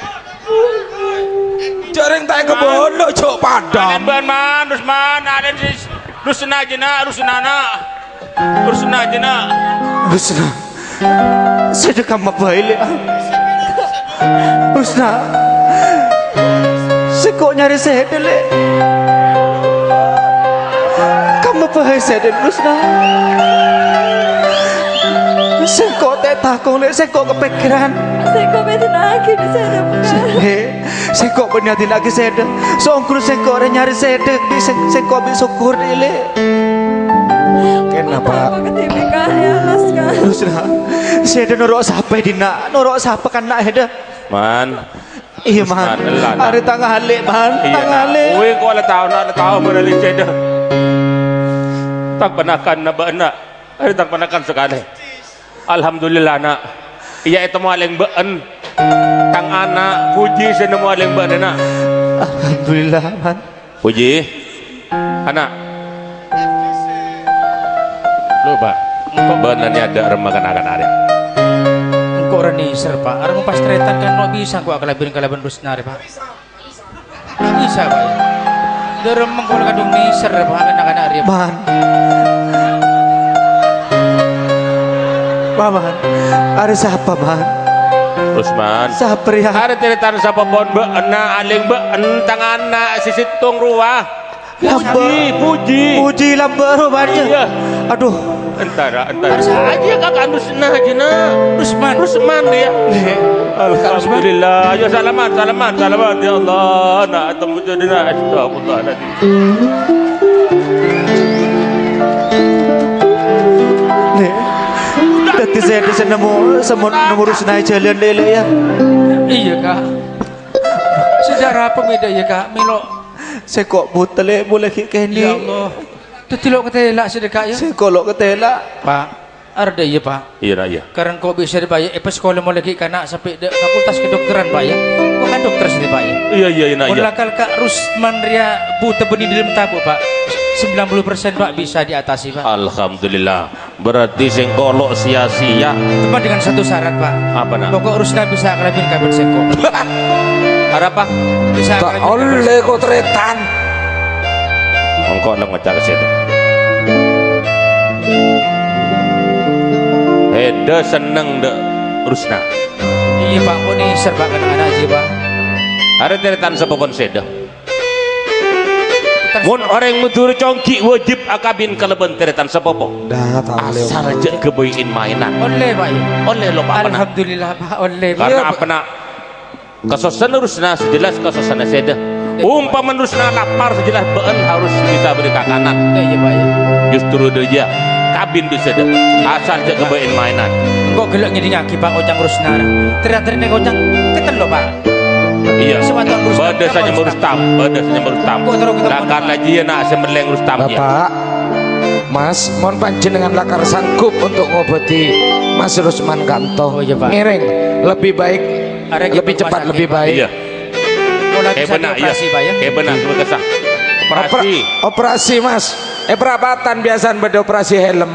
Jaring tak kebono cok padam. Ban man, terus man, ada di Rusna aja nak, Rusna nak, Rusna aja nak. Rusna, sedekah mabaili. Rusna, sekok nyari sedele. Kamu bahaya sedele Rusna. Sekok tak takong le, sekok kepikiran. Sekok beda lagi di sana bukan. He, sekok berniatin lagi sedek. Songkur sekok nyari sedek di sekok bi syukur dile. Kenapa? Apa ketika ya las kan? Rusna, sedek norok sampai dina, norok sampai kan nak heda. Man, Iya man, hari tanggal halik man, tanggal halik. Wih, kau ada tahu nak tahu menali ceda. Tak penakan nak benak, hari tak penakan sekali. Alhamdulillah nak. Iya itu maling beun. Tang anak puji sana maling beun nak. Alhamdulillah man. Puji. Anak. Lupa. Kok beunannya ada remakan akan ada. Engkau orang ni ser Pak. Orang pas tretan kan no bisa kau akalabin kalaban Rusna Pak. Bisa Pak. Derem mengkau kadung ni ser Pak anak-anak Arya. Man. Paman, ada siapa man? Rusman. Siapa ya? Ada cerita siapa bon beun aling beun tang anak sisitung ruah. Puji, puji. Puji lambar rupanya. Iya. Aduh, Antara, antara. Harus aja kakak Rusna aja nak. Rusman. Rusman dia. Alhamdulillah. Ya salamat, salamat, salamat ya Allah. Nak temu jadi nak astagfirullahaladzim. Nih, tadi saya di sana nemu sama nemu Rusna jalan dele ya. Iya kak. Sejarah apa beda ya kak? Melo. Saya kok butele boleh kini. Ya Allah. Tadi lo ketela sedekah ya. Saya kolok ketela. Pak, ada ya pak. Iya nak ya. Karena kok bisa dibayar, eh pas sekolah mau lagi karena sampai de, fakultas kedokteran pak ya. Kok kan dokter sih pak ya. Iya iya nak ya. Ulakal kak Rusman Ria buta benih dalam tabu pak. sembilan puluh persen pak bisa diatasi pak. Alhamdulillah. Berarti sengkolok sia-sia. Cuma dengan satu syarat pak. Apa nak? Pokok Rusna bisa akrabin kabin sengkol. Ada apa? Bisa Tak akrabin. oleh kau teretan. Engkau nak ngecak situ. Heda seneng dek Rusna. Iya pak, kok nih serba anak-anak aja pak. Ada teretan sepopon seda. Mun orang mudur congki wajib akabin keleben teretan sepopo. Dah tak boleh. Asal aja keboyin mainan. Oleh pak ya. Oleh lo pak. Alhamdulillah pak, oleh pak. Karena apa nak? Kesosan Rusna sejelas kesosan seda. Umpama Rusna lapar sejelas beun harus bisa beri kakanan. Iya pak ya. Justru dia kabin tu seda. Asal aja keboyin mainan. Kok gelak ngidi nyaki pak Ojang Rusna. Ternyata ini Ojang keten lo pak. Iya. Semacam Rustam. Pada saja merustam, pada saja merustam. Kok terus ketemu Lakar lagi ya nak semeleng Rustam ya. Bapak, Mas, mohon panjenengan lakar sanggup untuk ngobati Mas Rusman Kanto. Oh, iya, Pak. Ngiring, lebih baik, Ada lebih cepat, sakit, lebih Pak. baik. Iya. Mulai Kayak bisa benar ya. dioperasi pak ya. Kayak benar terima kasih. Operasi. Opera- operasi Mas. Eh perapatan biasaan pada operasi helm.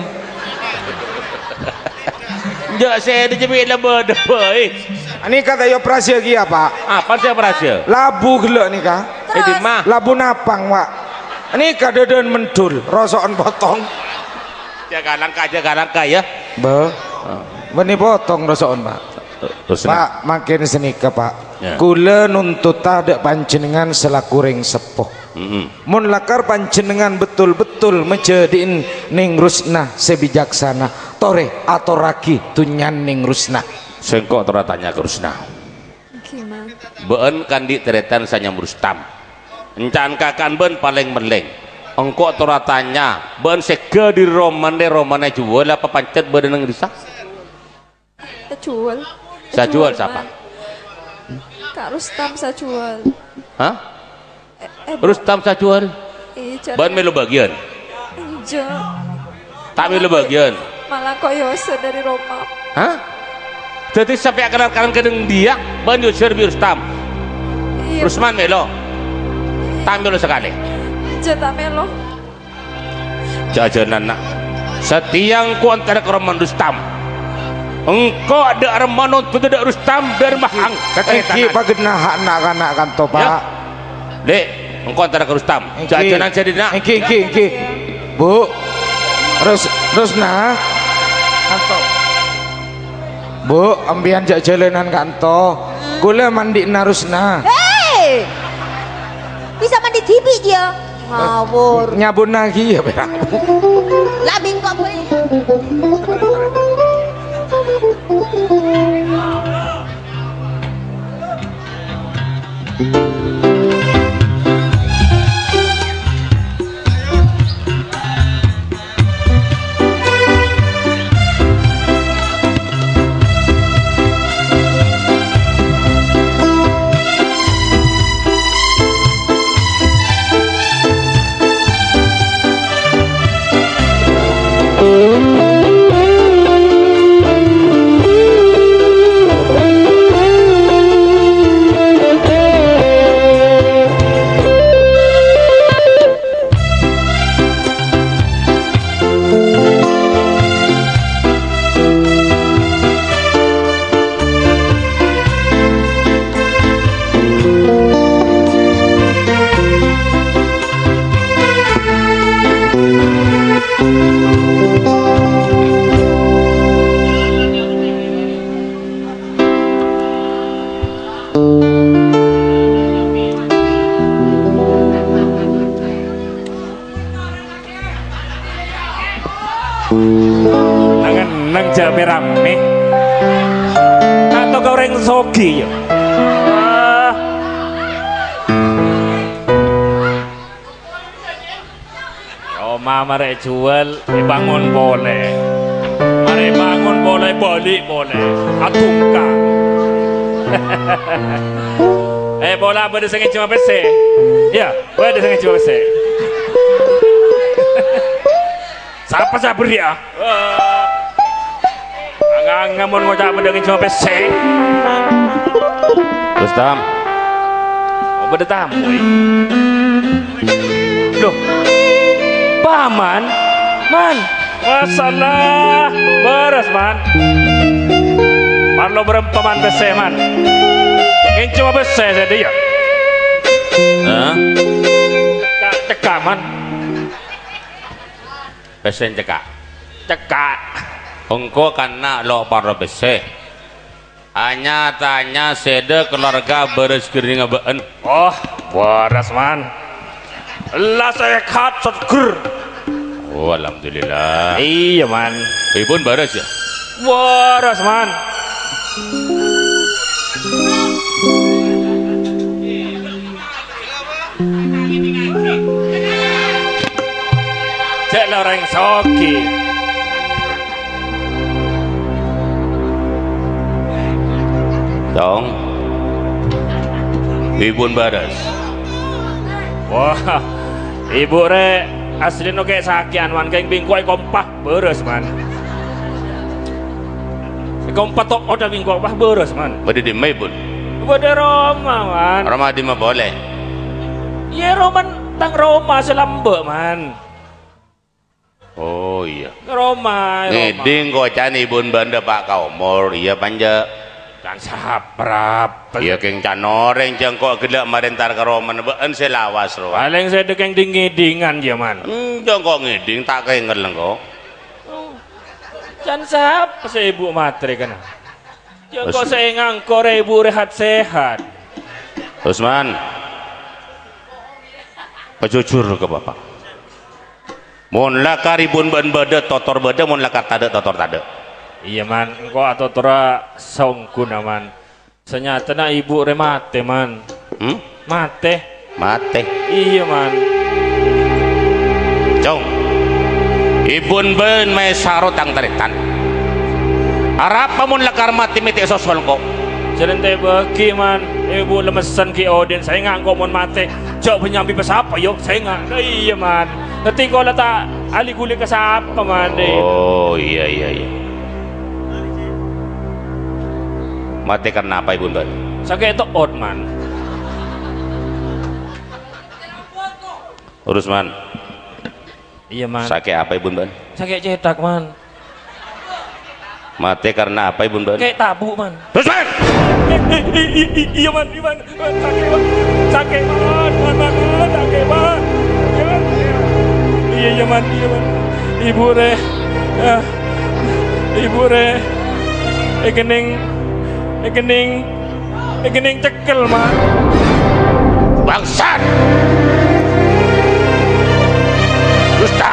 Enggak saya ada jemik lama dah baik. Ini kata operasi lagi ya Pak. Apa sih operasi? Labu gelak nih kak. Eh di mah. Labu napang Pak. Ini kadeden mendul, rosokan potong. Jaga langkah, jaga langkah ya. Be, beni potong rosokan Pak. Terus Pak, makin senika Pak. Ya. Kula nuntut ada panjenengan selaku ring sepuh. mm Mun lakar panjenengan betul-betul menjadiin ning Rusna sebijaksana. Tore atau ragi tunyan ning Rusna. Sengkok teratanya ke Rusna. Gimana? Beun kandi teretan sanya Rustam. Encan kakan ben paling meleng. Engkau teratanya ben sege di romane romane jual apa pancet berenang risak. Saya jual. Saya jual siapa? Kak Rustam saya jual. Hah? Eh, eh Rustam saya jual. Iya. Ben melu bagian. Iya. Tak melu bagian. Malah kok Yose dari Roma. Hah? Jadi sampai akaran akaran kedeng dia ben Yusir bi Rustam. Iya. Rusman melo. Tampil sekali. Jatah melo. Jajanan nak. Setiang ku antara keroman Rustam. Engkau ada remanut tidak Rustam bermahang. Eki pagenah anak-anak kanto Pak. Ya. Dek, engkau antara ke Rustam. Eki. Jajanan jadi nak. Eki, eki, eki. Bu, Rus, Rusna. Kanto. Bu, ambian jak jalanan kanto. Kula mandi Rusna. Hei, bisa mandi T V dia. Ngawur. Nyabun lagi ya berak. Labing kok boleh. Nangan nang jame rame. Atau goreng sogi ya. Ah. Oma mare jual, eh bangun boleh. Mare bangun boleh, balik boleh. Atungkang. Eh bola berdesengin cuma P C. Ya, berdesengin cuma P C. Siapa sabar ya? Enggak mau ngocak berdengin cuma P C. Terus tam. Oh beda tamu. Loh. Paman, man. Masalah beres man. Man lo berempat P C man. Ini cuma P C saya dia. Hah? Cekak, cekak man. P C cekak. Cekak. Engkau karena lo para P C. Hanya tanya sede keluarga beres kering ngabeen. Oh, beres man. Lah sehat seger. Oh, alhamdulillah. Iya man. Ibun beres ya? Beres man. Cek loreng soki. Dong. Ibun beres. Wah, ibu re asli no kayak sakian man kayak bingkoi kompak beres man. Kompak tok oda bingkoi kompak beres man. Bade di mai bun. Bade Roma man. Roma di ma boleh. Iya Roman tang Roma selambek man. Oh iya. Roma. Ngeding kok can ibun banda Pak Kaumur iya panja. Can saprap. Iya keng can oreng jengkok gelak marentar ke Roman beun selawas ro. Paling saya dekeng dingidingan ya man. Hmm jengkok ngeding tak kenger lengko. Can sap saya ibu matre kana. Jengkok saya ngangkor ibu rehat sehat. Usman. Pejujur ke bapak. Mun lakar ibun ban bade totor bade mun lakar tade totor tade. Iya man, engkau atau tora songkun aman. Senyata na ibu re mate man. Hmm? Mate. Mate. Iya man. Jong. Ibun ban may sarot ang taritan. Arap pa mun lakar mati miti soswal ko. Jalan teh bagi man, ibu lemesan ki Odin. Saya nggak engkau mun mate. Jauh penyambi pesapa yuk, saya nggak. Iya man. Nanti kalau tak ali guli ke siapa man deh. Oh iya iya iya. Mati karena apa ibun ban? Sakit itu od man. Urus man. Iya man. Sakit apa ibun ban? Sakit cetak man. Mati karena apa ibun ban? Kayak tabu man. Urus man. Iya man, iya man. Sakit man. Sakit man, man man, sakit man. Iya iya man, iya man. Ibu re, uh, ibu re, ekening, ekening, ekening cekel man. Bangsat. Rustam.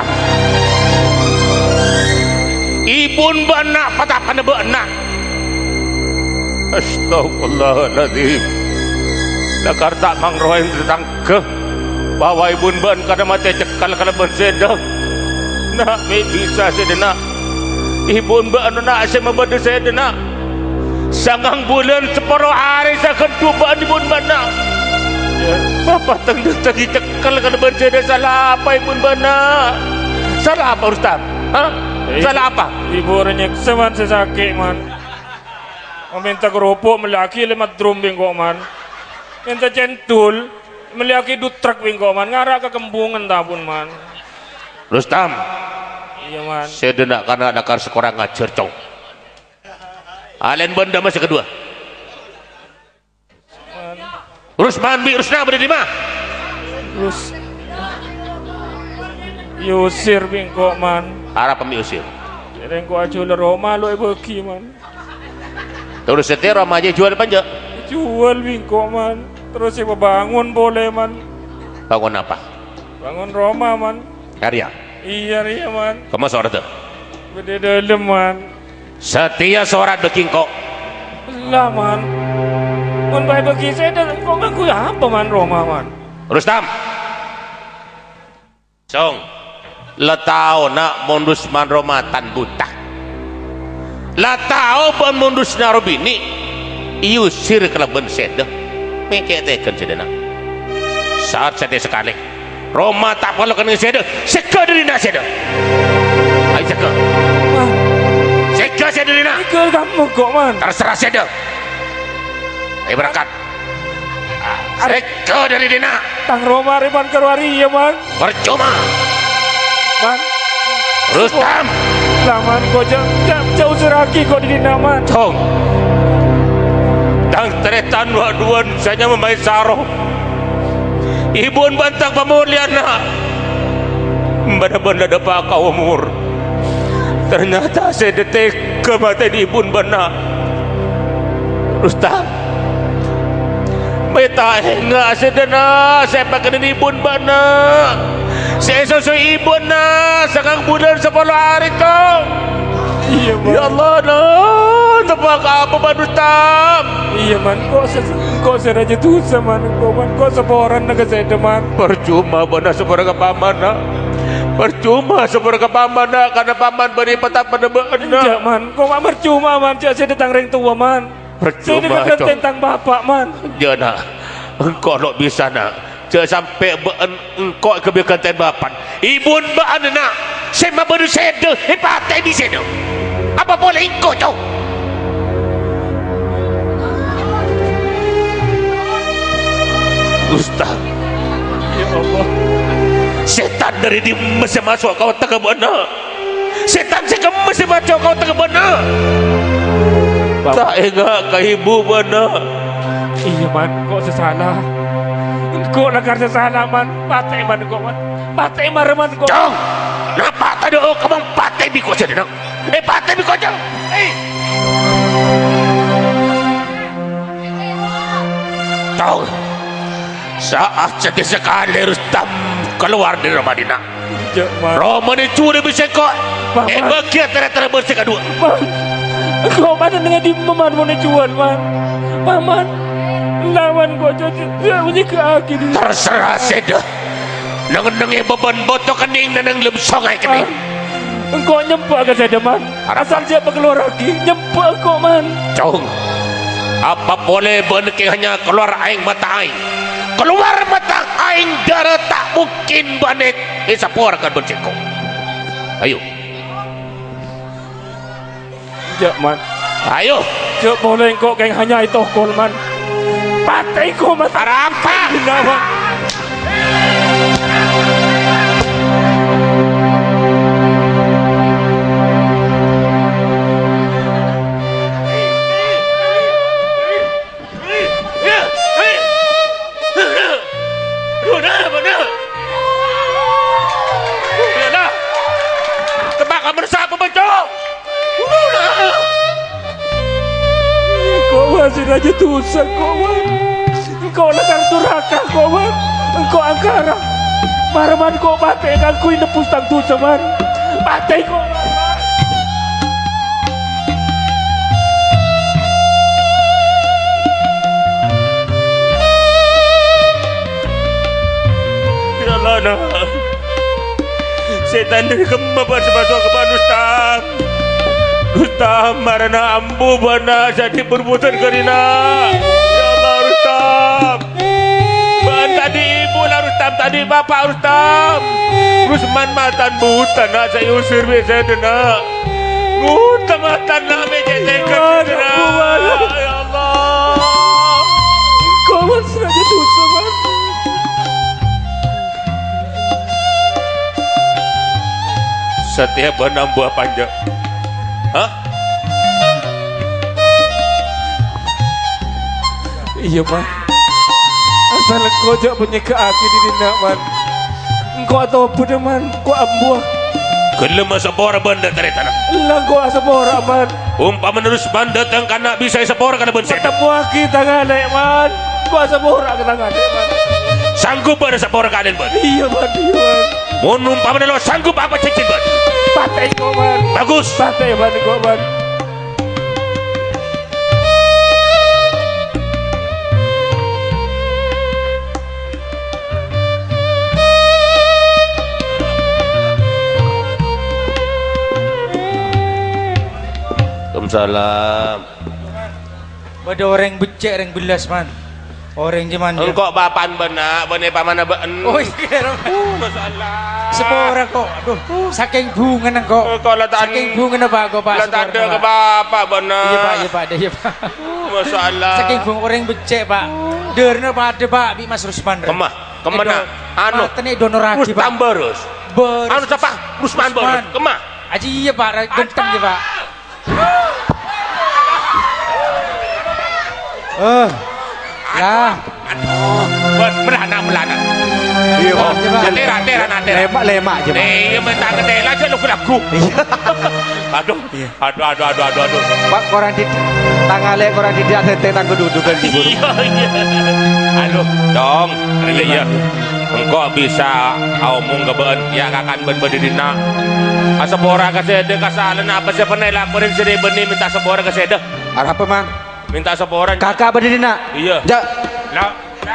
Ibun bana patah pada beena. Astagfirullahaladzim. Lakar tak mangrohin tentang ke bahwa ibun ban kada mati cekal kada bersedang. Nak me bisa sedena. Ibun ban nak asa mabade sedena. Sangang bulan separuh hari sa keduban ibun ban nak. Bapak teng tegi cekal kada bersedang salah apa ibun ban nak? Salah apa Rustam? Hah? Salah apa? Ibu renyek seman sesakit man. Meminta kerupuk melaki lemat drum bingkok man. Minta centul melaki dutrak bingkok man. Ngarak ke kembungan tabun man. Rustam. Iya man. Saya dendak karena ada kar sekorang ngajar cong. Alen benda masih kedua. Man. Rusman bi Rusna berada di mana? Terus Yusir bingkok man. Harap pemi usir. Jadi kau acuh Roma lo ibu ki man. Terus setir Roma aja jual panja. Jual bingkok man. Terus ibu bangun boleh man. Bangun apa? Bangun Roma man. Karya. Iya iya man. Kamu seorang tu. Beda dalam man. Setia seorang deking kok. Lah man. Mun bae bagi saya dah kok ngaku apa man Roma man. Rustam. Song. Letau nak mondus man Roma tan buta. Letau pun mondus na robini. Iu sir kelaban seda. Mikir teken sedena. Saat sedih sekali. Roma tak perlu kena seda. Seka dari nak seda. Ayo seka. Seka seda dari nak. Seka kamu kok man. Terserah seda. Ayo berangkat. Seka dari dina. Tang Roma riban keluari ya man. Percuma. Man. Rustam. Laman kau jauh jauh seraki kau di dina man. Tong. Tang teretan waduan saya membaik saroh. Ibun bantang pemuliana. Benda-benda dapat kau umur. Ternyata saya detik kematian ibun bana. Rustam. Beta enggak sedena saya pakai ibun bana. Saya sesuai ibun na sekarang bulan sepuluh hari kau. Iya man. Ya Allah na tepak apa man Rustam. Iya man kok kok saya raja tu sama kau man kok seporan naga saya teman. Percuma benda seorang paman na. Percuma seorang paman na karena paman beri petak pada benda. Ya man kok mak percuma man cak saya datang ring tua man. Saya dengar tentang bapak man. Ya nak engkau nak bisa nak. Jangan sampai engkau kebiakan ten bapak. Ibun baan nak. Saya mah baru seda. Hebat ini seda. Apa boleh engkau tu? Ustaz. Ya Allah. Setan dari di mesti masuk kau tengah benar. Setan sekarang mesti masuk kau tengah benar. Tak ingat ke ibu benar. Iya man, kok sesalah. Kok nakar sesalah man. Patai man kok man. Patai man man kok. Jom. Nak patai doa kamu patai biko saja nak. Eh patai biko aja. Eh. Tahu. Saat sedih sekali Rustam keluar dari Ramadina. Ramadina curi bisa kok. Eh bagian ternyata bersih kedua. Kau mana dengan di maman mau necuan man. Maman lawan kau cocok. Ya punya ke akhir. Terserah seda. Neng-neng beban botok kening neng lem songai kening. Engkau nyempak ke saya man. Asal siapa keluar lagi nyempak kau man. Jauh. Apa boleh benek hanya keluar aing mata aing. Keluar mata aing darah tak mungkin banet. Eh sapor akan berceko. Ayo. Ya man. Ayo. Cuk boleh engkau kayak hanya itu kol man. Patai kau man. Apa? Nama. Kau masih raja tusa kau man. Kau nakar turaka kau man. Kau angkara. Marman kau patai kan kui nepus tang tusa man. Patai kau man. Ya Allah nak. Setan dari kemampuan sebasuh kepada Rustam. Rustam marana ambu bana jadi perbuatan kerina. Ya Allah Rustam. Ban tadi ibu lah Rustam, tadi bapak Rustam. Rusman matan buta nak saya usir biasa dena. Buta matan nak mejetekan dena. Ya Allah. Kau masih aja dosa man. Setiap benam buah panjang. Hah? Iya man. Asal kau jak punya keaki di dina man. Kau atau apa dah man. Kau ambuah. Kelema sepora benda dari tanah. Lah kau sepora man. Umpama menerus banda tang kana bisa sepora kana bensin. Ketemu aki tangan naik man. Kau sepora ke tangan naik man. Sanggup pada sepora kalian ben. Iya man, iya man. Mun umpamana lo sanggup apa cicit ban? Patay ko man. Bagus. Patay man ko man. Waalaikumsalam. Ada orang becek orang belas man. Orang je man. Engkau bapan benak, benih pamana ben. Oh iya. Masalah. Sepora kok. Aduh, saking bungan engkau. Kau letak saking bungan apa kau Pak? Letak ada ke bapak benak. Iya Pak, iya Pak, iya Pak. Masalah. Saking bungan orang becek Pak. Derna pada Pak bi Mas Rusman. Kemah, kemana? Anu. Tene donoraki Pak. Rustam Berus. Berus. Anu siapa? Rusman Berus. Kemah. Aji iya Pak, genteng ya Pak. Eh. Lah. Aduh. Melana melana. Iya Pak. Tera tera tera. Lemak lemak je Pak. Iya minta ketela aja lu lagu. Aduh. Aduh aduh aduh aduh aduh. Pak korang di tangale korang di dia hente tang kedudukan di guru. Iya iya. Aduh, dong. Iya. Engkau bisa omong kebeun ya kakan ben bedina. Asepora kasede kasalan apa sih pernah laporin sini benih minta sepora kasede. Apa man? Minta sepora. Kakak bedina. Iya. Ja. Lah.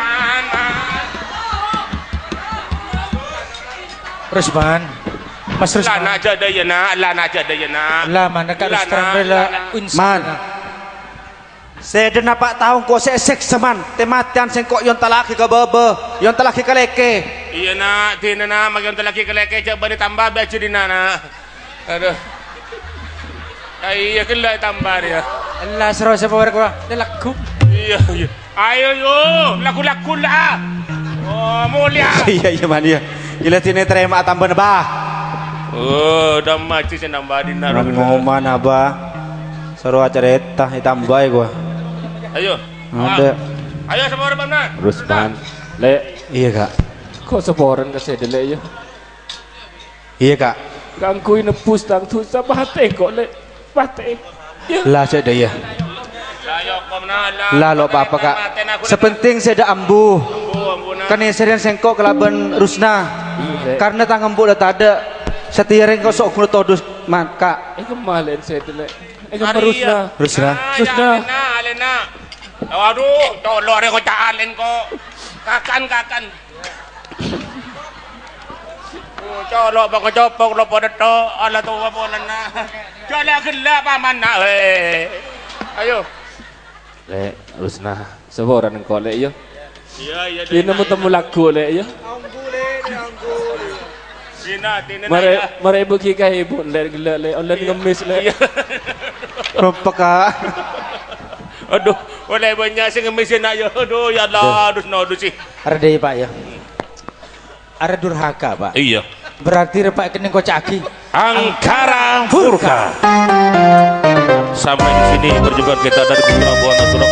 Rusman. Mas Rusman. Lah aja daya nak, lah aja daya nak. Lah mana kak Rusman bela Man. Saya dah nampak tahu kau saya seks seman. Tematian saya kau yang telaki ke bebe, yang telaki ke leke. Iya nak, tina nak, magian telaki ke leke coba ditambah baca di nana. Aduh. Iya kelai tambah dia. Allah seru sepora kau. Dia laku. Iya iya. Ayo yo, laku-laku lah. Oh mulia. Iya iya man iya. Gila sini terima tambah bah. Oh, dah mati saya nambah di nana. Ngoman abah. Seru acara eta ditambah gua. Ayo. Ada. Ayo semua orang benar. Rusman. Le. Iya kak. Kok seporan kasi dele ya? Iya kak. Gangkuin nepus tang tu sa bate kok le. Bate. Lah saya dah ya. Lah lo apa kak? Sepenting saya dah ambu. Kan yang saya sengkok kelaban Rusna. Karena tang ambu dah tak ada. Setiap kau sok kuno todus man kak. Eh kemalen saya dele. Eh Rusna. Rusna. Rusna. Alena. Waduh, tolong ada kau calen kok. Kakan kakan. Colok bang copok lo pada to, ala tu apa lana. Colok gelap paman nak. Ayo. Le, Rusna. Seporan engkau le ya. Iya iya. Ini nemu temu lagu le ya. Anggu le, anggu. Tina, tina. Mare, mare ibu kika ibu le gila le, online ngemis le. Rompak kak. Aduh, oleh banyak sih ngemis nak ya. Aduh ya Allah, aduh no aduh sih. Ada deh Pak ya. Ada durhaka Pak. Iya. Berarti repak kene kocaki. Angkara Furka. Sampai di sini perjumpaan kita dari Putra Buana Surabaya.